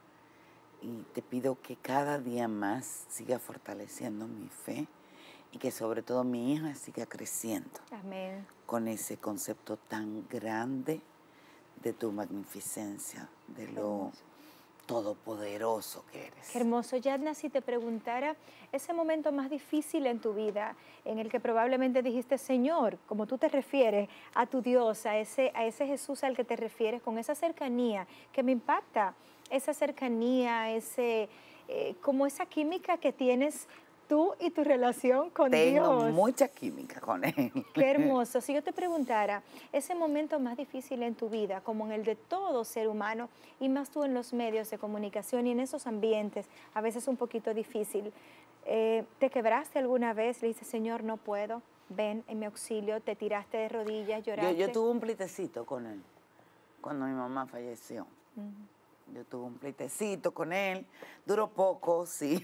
Speaker 2: Y te pido que cada día más siga fortaleciendo mi fe y que sobre todo mi hija siga creciendo.
Speaker 1: Amén.
Speaker 2: Con ese concepto tan grande de tu magnificencia, de lo todopoderoso que eres.
Speaker 1: Qué hermoso. Yadna, si te preguntara ese momento más difícil en tu vida, en el que probablemente dijiste, Señor, como tú te refieres a tu Dios, a ese Jesús al que te refieres, con esa cercanía que me impacta, esa cercanía, como esa química que tienes tú y tu relación con Dios.
Speaker 2: Tengo mucha química con Él.
Speaker 1: Qué hermoso. Si yo te preguntara, ese momento más difícil en tu vida, como en el de todo ser humano, y más tú en los medios de comunicación y en esos ambientes, a veces un poquito difícil, ¿te quebraste alguna vez? Le dices, Señor, no puedo, ven en mi auxilio, te tiraste de rodillas, lloraste.
Speaker 2: Yo tuve un pleitecito con Él cuando mi mamá falleció. Yo tuve un pleitecito con Él. Duró poco, sí.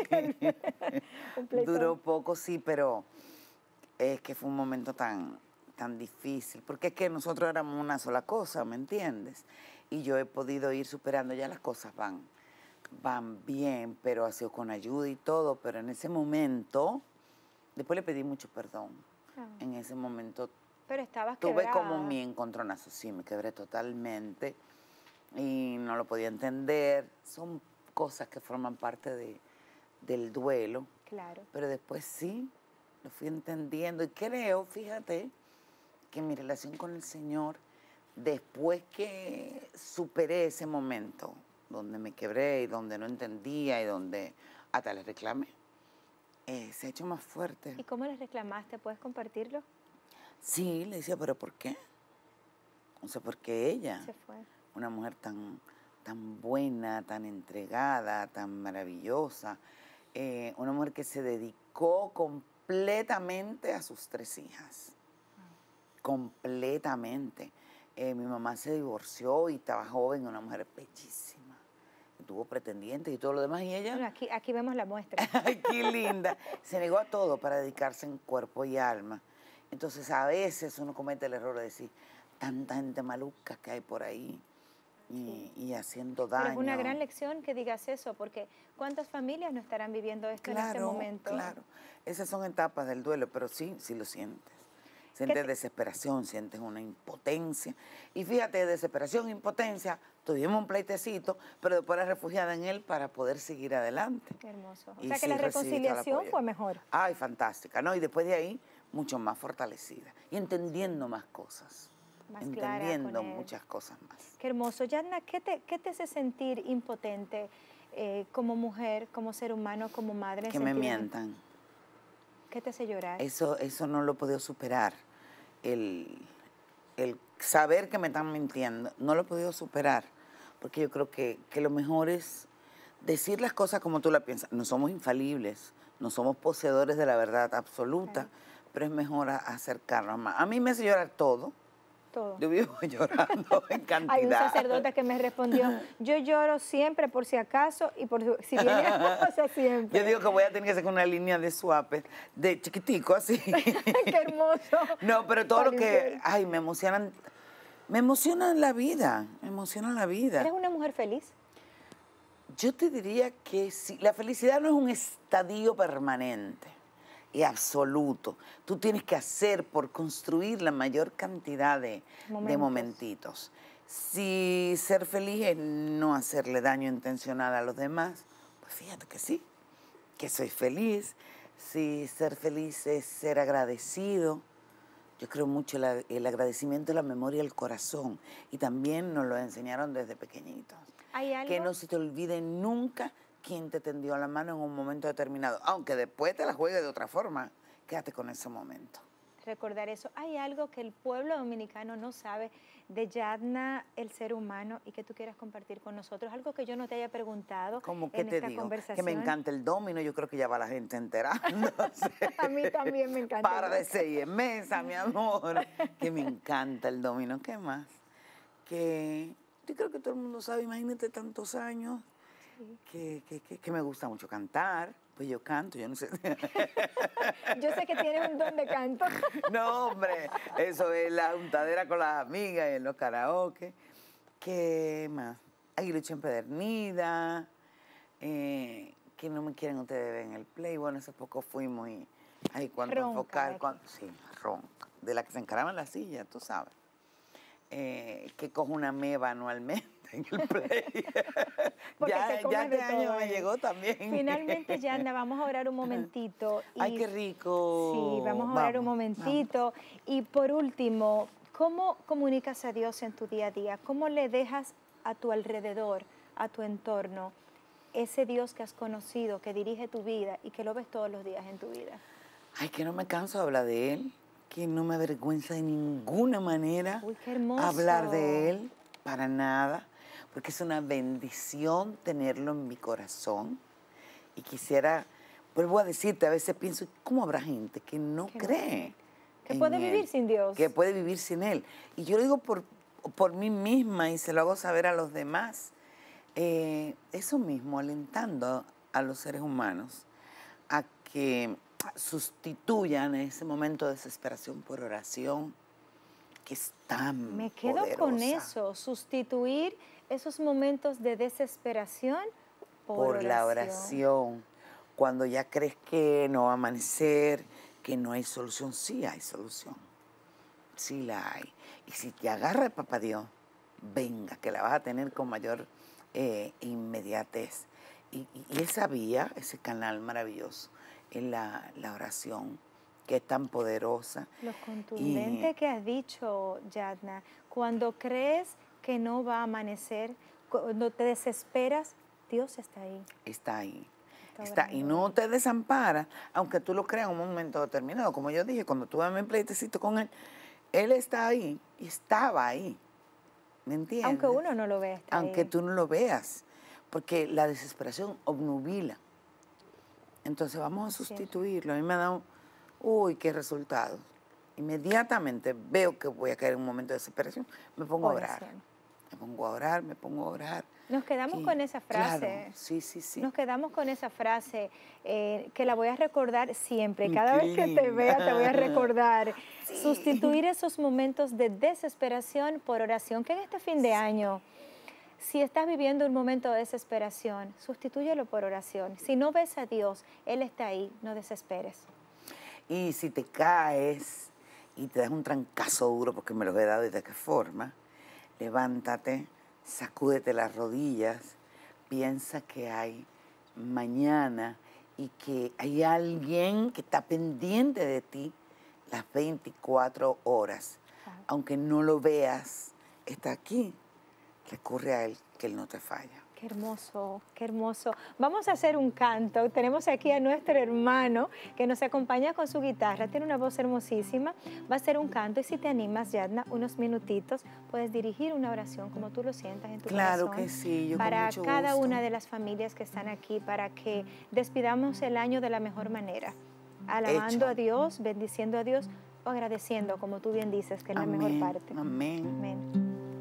Speaker 2: Duró poco, sí, pero es que fue un momento tan difícil. Porque es que nosotros éramos una sola cosa, ¿me entiendes? Y yo he podido ir superando, ya las cosas van bien, pero ha sido con ayuda y todo. Pero en ese momento, después le pedí mucho perdón. En ese momento
Speaker 1: pero estabas
Speaker 2: tuve
Speaker 1: quebrada.
Speaker 2: como mi encontronazo, sí, me quebré totalmente. Y no lo podía entender. Son cosas que forman parte del duelo.
Speaker 1: Claro.
Speaker 2: Pero después sí, lo fui entendiendo. Y creo, fíjate, que mi relación con el Señor después que superé ese momento donde me quebré y donde no entendía y donde hasta le reclamé, se ha hecho más fuerte.
Speaker 1: ¿Y cómo le reclamaste? ¿Puedes compartirlo?
Speaker 2: Sí, le decía, pero ¿por qué? O sea, porque ella,
Speaker 1: Se fue.
Speaker 2: una mujer tan buena, tan entregada, tan maravillosa, una mujer que se dedicó completamente a sus 3 hijas, completamente. Mi mamá se divorció y estaba joven, una mujer bellísima, tuvo pretendientes y todo lo demás, y ella,
Speaker 1: Bueno, aquí vemos la muestra.
Speaker 2: ay, qué linda, se negó a todo para dedicarse en cuerpo y alma. Entonces a veces uno comete el error de decir, tanta gente maluca que hay por ahí y haciendo daño.
Speaker 1: Pero es una gran lección que digas eso, porque ¿cuántas familias no estarán viviendo esto en este momento?
Speaker 2: Claro, esas son etapas del duelo, pero sí lo sientes. Sientes desesperación, sientes una impotencia. Y fíjate, desesperación, impotencia, tuvimos un pleitecito, pero después eres refugiada en él para poder seguir adelante.
Speaker 1: Qué hermoso. O
Speaker 2: Y
Speaker 1: sea que
Speaker 2: sí,
Speaker 1: la
Speaker 2: recibiste el
Speaker 1: reconciliación
Speaker 2: apoyo.
Speaker 1: fue mejor.
Speaker 2: Ay, fantástica, ¿no? Y después de ahí, mucho más fortalecida. Y entendiendo más cosas.
Speaker 1: Más clara
Speaker 2: Entendiendo
Speaker 1: con él.
Speaker 2: muchas cosas más.
Speaker 1: Qué hermoso. Yadna, ¿qué te hace sentir impotente como mujer, como ser humano, como madre?
Speaker 2: Que me mientan.
Speaker 1: ¿Qué te hace llorar?
Speaker 2: Eso no lo he podido superar. El saber que me están mintiendo, no lo he podido superar. Porque yo creo que lo mejor es decir las cosas como tú las piensas. No somos infalibles, no somos poseedores de la verdad absoluta, pero es mejor acercarnos más. A mí me hace llorar todo.
Speaker 1: Todo.
Speaker 2: Yo vivo llorando en cantidad.
Speaker 1: Hay un sacerdote que me respondió, yo lloro siempre por si acaso y por si viene a cosa siempre.
Speaker 2: Yo digo que voy a tener que sacar una línea de swap, de chiquitico así.
Speaker 1: Qué hermoso.
Speaker 2: No, pero todo lo que,
Speaker 1: Vale.
Speaker 2: ay, me emociona la vida, me emociona la vida.
Speaker 1: ¿Eres una mujer feliz?
Speaker 2: Yo te diría que sí, la felicidad no es un estadio permanente y absoluto. Tú tienes que hacer por construir la mayor cantidad de momentitos. Si ser feliz es no hacerle daño intencional a los demás, pues fíjate que sí, que soy feliz. Si ser feliz es ser agradecido, yo creo mucho el agradecimiento, la memoria, el corazón. Y también nos lo enseñaron desde pequeñitos.
Speaker 1: ¿Hay algo?
Speaker 2: Que no se te olvide nunca quién te tendió la mano en un momento determinado. Aunque después te la juegue de otra forma, quédate con ese momento.
Speaker 1: Recordar eso. ¿Hay algo que el pueblo dominicano no sabe de Yadna, el ser humano, y que tú quieras compartir con nosotros? Algo que yo no te haya preguntado
Speaker 2: Como que
Speaker 1: en
Speaker 2: te
Speaker 1: esta
Speaker 2: digo,
Speaker 1: conversación.
Speaker 2: que me encanta el domino, yo creo que ya va la gente enterándose.
Speaker 1: A mí también me encanta.
Speaker 2: Para de 6 en mesa, mi amor. Que me encanta el domino. ¿Qué más? Que yo creo que todo el mundo sabe, imagínate tantos años, que me gusta mucho cantar. Pues yo canto, yo no sé.
Speaker 1: Yo sé que tienes un don de canto.
Speaker 2: No, hombre, eso es la juntadera con las amigas en los karaoke. ¿Qué más? Aguilucha empedernida, que no me quieren ustedes ver en el play. Bueno, hace poco fuimos y ahí cuando enfocar, sí, ronca, de la que se encaraba en la silla, tú sabes. Que cojo una meva anualmente en el play. ya este año me llegó también.
Speaker 1: Finalmente, Yadna, vamos a orar un momentito.
Speaker 2: Ay, qué rico.
Speaker 1: Sí, vamos a orar un momentito. Y por último, ¿cómo comunicas a Dios en tu día a día? ¿Cómo le dejas a tu alrededor, a tu entorno, ese Dios que has conocido, que dirige tu vida y que lo ves todos los días en tu vida?
Speaker 2: Ay, que no me canso de hablar de Él, que no me avergüenza de ninguna manera.
Speaker 1: Uy, qué hermoso.
Speaker 2: Hablar de Él, para nada, porque es una bendición tenerlo en mi corazón. Y quisiera, vuelvo a decirte, a veces pienso, ¿cómo habrá gente que no cree?
Speaker 1: Que puede vivir sin Dios.
Speaker 2: Que puede vivir sin Él. Y yo lo digo por mí misma y se lo hago saber a los demás. Eso mismo, alentando a los seres humanos a que sustituyan ese momento de desesperación por oración, que es tan
Speaker 1: Me quedo
Speaker 2: poderosa.
Speaker 1: con eso, sustituir esos momentos de desesperación por
Speaker 2: la oración. Cuando ya crees que no va a amanecer, que no hay solución, sí hay solución. Sí la hay. Y si te agarra el papá Dios, venga, que la vas a tener con mayor inmediatez. Y esa vía, ese canal maravilloso, es la oración, que es tan poderosa.
Speaker 1: Lo contundente que has dicho, Yadna, cuando crees que no va a amanecer, cuando te desesperas, Dios está ahí.
Speaker 2: Está ahí.
Speaker 1: Está
Speaker 2: Y no te desampara, aunque tú lo creas en un momento determinado. Como yo dije, cuando tuve mi pleitecito con él está ahí y estaba ahí. ¿Me entiendes?
Speaker 1: Aunque uno no lo vea, está
Speaker 2: Aunque
Speaker 1: ahí.
Speaker 2: tú no lo veas, porque la desesperación obnubila. Entonces vamos a sustituirlo. A mí me ha dado, qué resultado. Inmediatamente veo que voy a caer en un momento de desesperación, me pongo a orar. Me pongo a orar, me pongo a orar.
Speaker 1: Nos quedamos con esa frase.
Speaker 2: Claro, sí.
Speaker 1: Nos quedamos con esa frase que la voy a recordar siempre. Cada vez que te vea te voy a recordar. Sí. Sustituir esos momentos de desesperación por oración. Que en este fin de año, si estás viviendo un momento de desesperación, sustitúyelo por oración. Si no ves a Dios, Él está ahí, no desesperes.
Speaker 2: Y si te caes y te das un trancazo duro, porque me lo he dado y de qué forma, levántate, sacúdete las rodillas, piensa que hay mañana y que hay alguien que está pendiente de ti las 24 horas. Aunque no lo veas, está aquí. Recurre a Él, que Él no te falla.
Speaker 1: Qué hermoso, qué hermoso. Vamos a hacer un canto. Tenemos aquí a nuestro hermano que nos acompaña con su guitarra. Tiene una voz hermosísima. Va a hacer un canto y si te animas, Yadna, unos minutitos, puedes dirigir una oración como tú lo sientas en tu corazón.
Speaker 2: Claro que sí, yo
Speaker 1: para
Speaker 2: con mucho
Speaker 1: cada
Speaker 2: gusto.
Speaker 1: una de las familias que están aquí, para que despidamos el año de la mejor manera. Alabando a Dios, bendiciendo a Dios o agradeciendo, como tú bien dices, que es la mejor parte.
Speaker 2: Amén.
Speaker 1: Amén.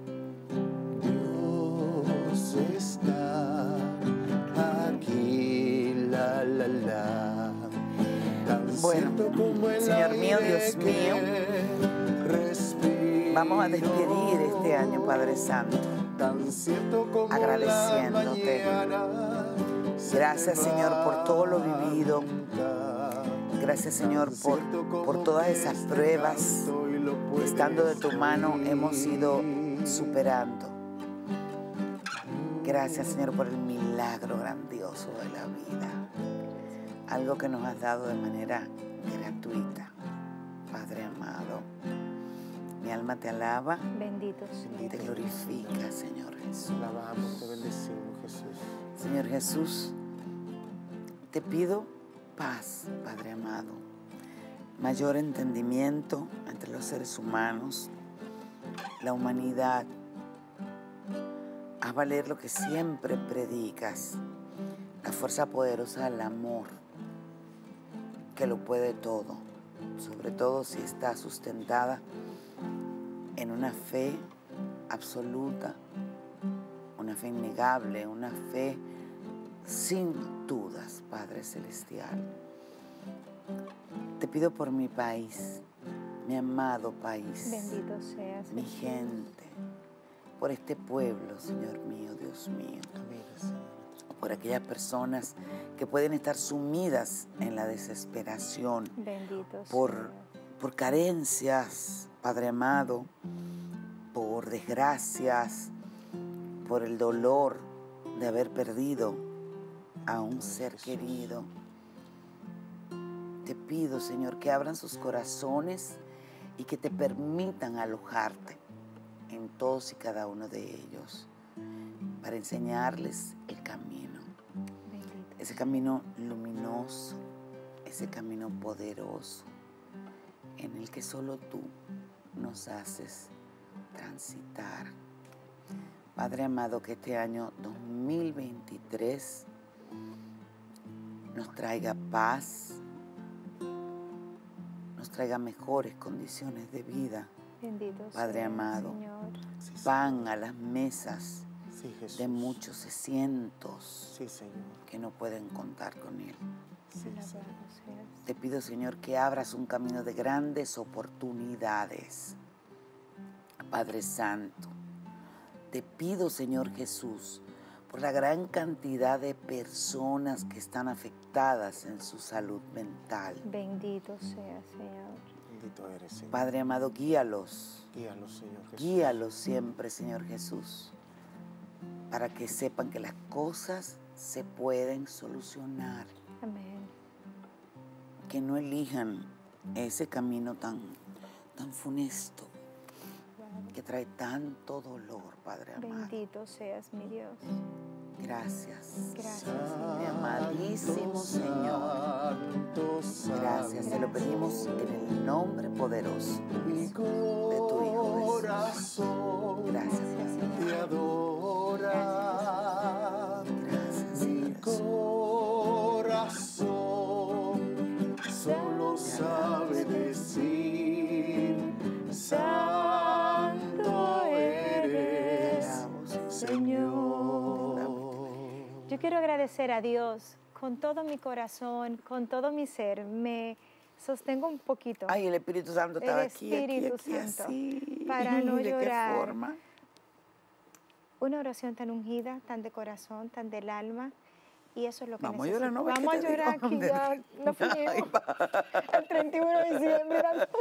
Speaker 3: Está aquí,
Speaker 2: Bueno, Señor mío, Dios mío, vamos a despedir este año, Padre Santo, agradeciéndote. Gracias, Señor, por todo lo vivido. Gracias, Señor, por todas esas pruebas que, estando de tu mano, hemos ido superando. Gracias, Señor, por el milagro grandioso de la vida. Algo que nos has dado de manera gratuita. Padre amado, mi alma te alaba.
Speaker 1: Bendito sea.
Speaker 2: Y te glorifica, Señor Jesús.
Speaker 3: Te alabamos, te bendecimos, Jesús.
Speaker 2: Señor Jesús, te pido paz, Padre amado. Mayor entendimiento entre los seres humanos, la humanidad. Haz valer lo que siempre predicas, la fuerza poderosa del amor, que lo puede todo, sobre todo si está sustentada en una fe absoluta, una fe innegable, una fe sin dudas, Padre Celestial. Te pido por mi país, mi amado país,
Speaker 1: bendito seas,
Speaker 2: mi gente, por este pueblo, Señor mío, Dios mío.
Speaker 3: Amén, Señor.
Speaker 2: Por aquellas personas que pueden estar sumidas en la desesperación.
Speaker 1: Bendito
Speaker 2: por carencias, Padre amado, por desgracias, por el dolor de haber perdido a un ser querido. Te pido, Señor, que abran sus corazones y que te permitan alojarte en todos y cada uno de ellos, para enseñarles el camino, ese camino luminoso, ese camino poderoso, en el que solo tú nos haces transitar. Padre amado, que este año 2023 nos traiga paz, nos traiga mejores condiciones de vida.
Speaker 1: Bendito
Speaker 2: Padre
Speaker 1: sea,
Speaker 2: amado,
Speaker 1: Señor.
Speaker 2: pan a las mesas
Speaker 3: Sí, Jesús.
Speaker 2: de muchos de cientos
Speaker 3: Sí, Señor.
Speaker 2: que no pueden contar con Él.
Speaker 3: Sí, Señor.
Speaker 1: Alabado seas.
Speaker 2: Te pido, Señor, que abras un camino de grandes oportunidades. Padre Santo, te pido, Señor Jesús, por la gran cantidad de personas que están afectadas en su salud mental.
Speaker 1: Bendito sea, Señor.
Speaker 3: Bendito eres, Señor.
Speaker 2: Padre amado, guíalos.
Speaker 3: Guíalos, Señor Jesús.
Speaker 2: Guíalos siempre, Señor Jesús, para que sepan que las cosas se pueden solucionar.
Speaker 1: Amén.
Speaker 2: Que no elijan ese camino tan funesto que trae tanto dolor, Padre amado.
Speaker 1: Bendito seas, mi Dios.
Speaker 2: Gracias.
Speaker 1: Gracias,
Speaker 2: Mi amadísimo Señor. Gracias. Te lo pedimos en el nombre poderoso de tu Hijo Jesús. Gracias.
Speaker 3: Te adora.
Speaker 2: Gracias.
Speaker 3: Mi corazón solo sabe decir: Santo eres, Señor.
Speaker 1: Yo quiero agradecer a Dios con todo mi corazón, con todo mi ser. Me sostengo un poquito.
Speaker 2: Ay, el Espíritu Santo estaba
Speaker 1: El
Speaker 2: aquí,
Speaker 1: Espíritu
Speaker 2: aquí,
Speaker 1: Santo,
Speaker 2: así.
Speaker 1: para no
Speaker 2: ¿De
Speaker 1: llorar.
Speaker 2: qué forma?
Speaker 1: Una oración tan ungida, tan de corazón, tan del alma. Y eso es lo que
Speaker 2: Vamos a
Speaker 1: necesito.
Speaker 2: llorar, ¿no?
Speaker 1: Vamos a llorar aquí ya. No fuimos. El 31 de diciembre.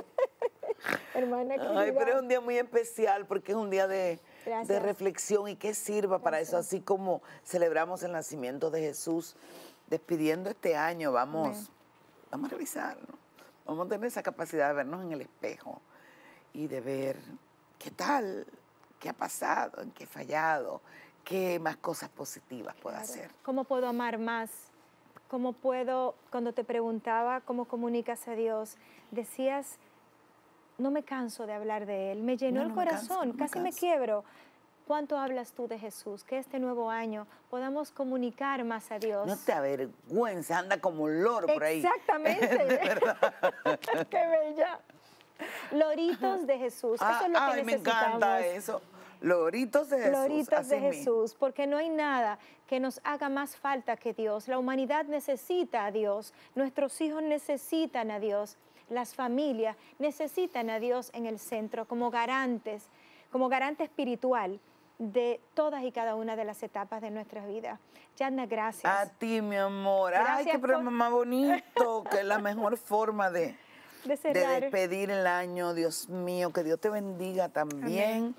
Speaker 1: Hermana querida.
Speaker 2: Ay, pero es un día muy especial porque es un día de
Speaker 1: Gracias.
Speaker 2: reflexión y que sirva para eso, así como celebramos el nacimiento de Jesús, despidiendo este año, vamos a revisar, ¿no? Vamos a tener esa capacidad de vernos en el espejo y de ver qué tal, qué ha pasado, en qué he fallado, qué más cosas positivas puedo hacer.
Speaker 1: ¿Cómo puedo amar más? ¿Cómo puedo, cuando te preguntaba cómo comunicas a Dios, decías, no me canso de hablar de Él, me llenó
Speaker 2: No,
Speaker 1: el
Speaker 2: no me canso,
Speaker 1: corazón,
Speaker 2: no me
Speaker 1: casi me
Speaker 2: canso.
Speaker 1: quiebro. ¿Cuánto hablas tú de Jesús? Que este nuevo año podamos comunicar más a Dios.
Speaker 2: No te avergüenza, anda como un loro por ahí.
Speaker 1: Exactamente.
Speaker 2: De verdad.
Speaker 1: Qué bella. Loritos de Jesús. Eso es lo que
Speaker 2: Ay, me
Speaker 1: necesitamos.
Speaker 2: encanta eso. Loritos de Jesús.
Speaker 1: Gloritas de
Speaker 2: así mismo.
Speaker 1: Jesús, porque no hay nada que nos haga más falta que Dios. La humanidad necesita a Dios, nuestros hijos necesitan a Dios, las familias necesitan a Dios en el centro como garante espiritual de todas y cada una de las etapas de nuestras vidas. Yadna, gracias.
Speaker 2: A ti, mi amor. Ay,
Speaker 1: Gracias
Speaker 2: qué programa
Speaker 1: por-
Speaker 2: más bonito, que es la mejor forma de
Speaker 1: cerrar.
Speaker 2: despedir el año. Dios mío, que Dios te bendiga también.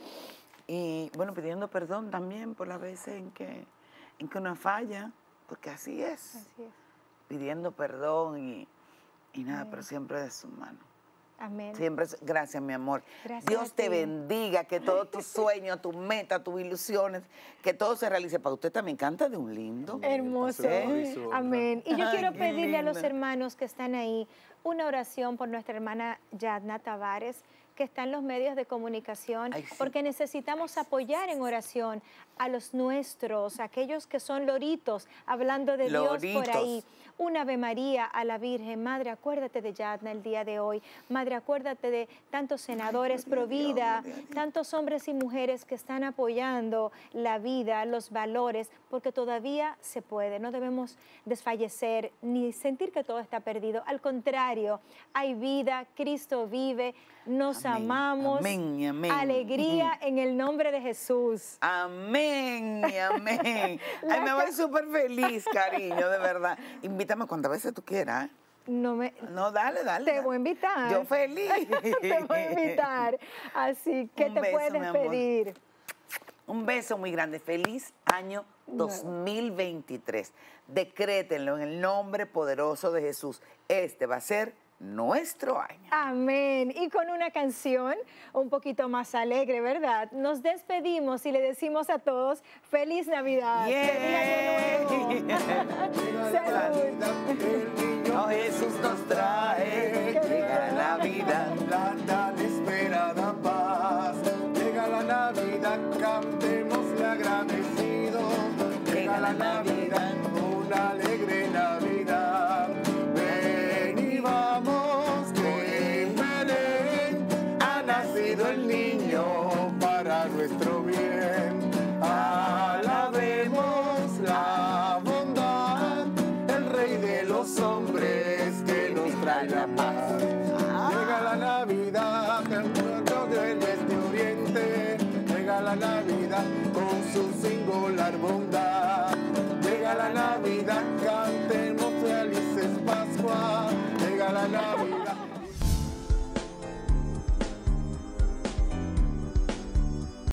Speaker 2: Y bueno, pidiendo perdón también por las veces en que uno falla, porque así es.
Speaker 1: Así es.
Speaker 2: Pidiendo perdón y nada, pero siempre de su mano.
Speaker 1: Amén.
Speaker 2: Siempre, gracias, mi amor.
Speaker 1: Gracias
Speaker 2: Dios
Speaker 1: a
Speaker 2: te
Speaker 1: ti.
Speaker 2: bendiga, que todos tus sueños, tus metas, tus ilusiones, que todo se realice. Para usted también canta de un lindo.
Speaker 1: Hermoso.
Speaker 3: Pastor,
Speaker 1: Amén. Y yo
Speaker 2: Ay,
Speaker 1: quiero
Speaker 2: qué
Speaker 1: pedirle a los
Speaker 2: linda.
Speaker 1: hermanos que están ahí una oración por nuestra hermana Yadna Tavares, que está en los medios de comunicación,
Speaker 2: Ay, sí.
Speaker 1: porque necesitamos apoyar en oración a los nuestros, aquellos que son loritos, hablando de Dios por
Speaker 2: Loritos.
Speaker 1: ahí. Un Ave María a la Virgen. Madre, acuérdate de Yadna el día de hoy. Madre, acuérdate de tantos senadores
Speaker 2: gloria a
Speaker 1: pro
Speaker 2: Dios,
Speaker 1: vida,
Speaker 2: gloria a Dios.
Speaker 1: tantos hombres y mujeres que están apoyando la vida, los valores, porque todavía se puede. No debemos desfallecer ni sentir que todo está perdido. Al contrario, hay vida, Cristo vive, nos
Speaker 2: Amén,
Speaker 1: amamos.
Speaker 2: amén y amén.
Speaker 1: Alegría en el nombre de Jesús.
Speaker 2: Amén y amén. Ay, me voy súper feliz, cariño, de verdad. Invítame cuantas veces tú quieras. ¿Eh? No, dale.
Speaker 1: Te voy a invitar.
Speaker 2: Yo feliz.
Speaker 1: Te voy a invitar. Así que
Speaker 2: Un
Speaker 1: te
Speaker 2: beso,
Speaker 1: puedes
Speaker 2: mi amor.
Speaker 1: despedir.
Speaker 2: Un beso muy grande. Feliz año 2023. Decrétenlo en el nombre poderoso de Jesús. Este va a ser nuestro año.
Speaker 1: Amén. Y con una canción un poquito más alegre, ¿verdad? Nos despedimos y le decimos a todos feliz Navidad.
Speaker 2: Yeah.
Speaker 1: Feliz Año Nuevo. Salud.
Speaker 2: Oh, Jesús nos trae, llega la Navidad.
Speaker 3: La tan esperada paz. Llega la Navidad, cantémosle agradecidos. Llega la Navidad, una alegre Navidad. Ven y vamos, que en Belén ha nacido el niño para nuestro bien. Alabemos la bondad, el Rey de los hombres que nos trae la paz. Llega la Navidad, el pueblo desde Oriente. Llega la Navidad con su singular bondad. Llega la Navidad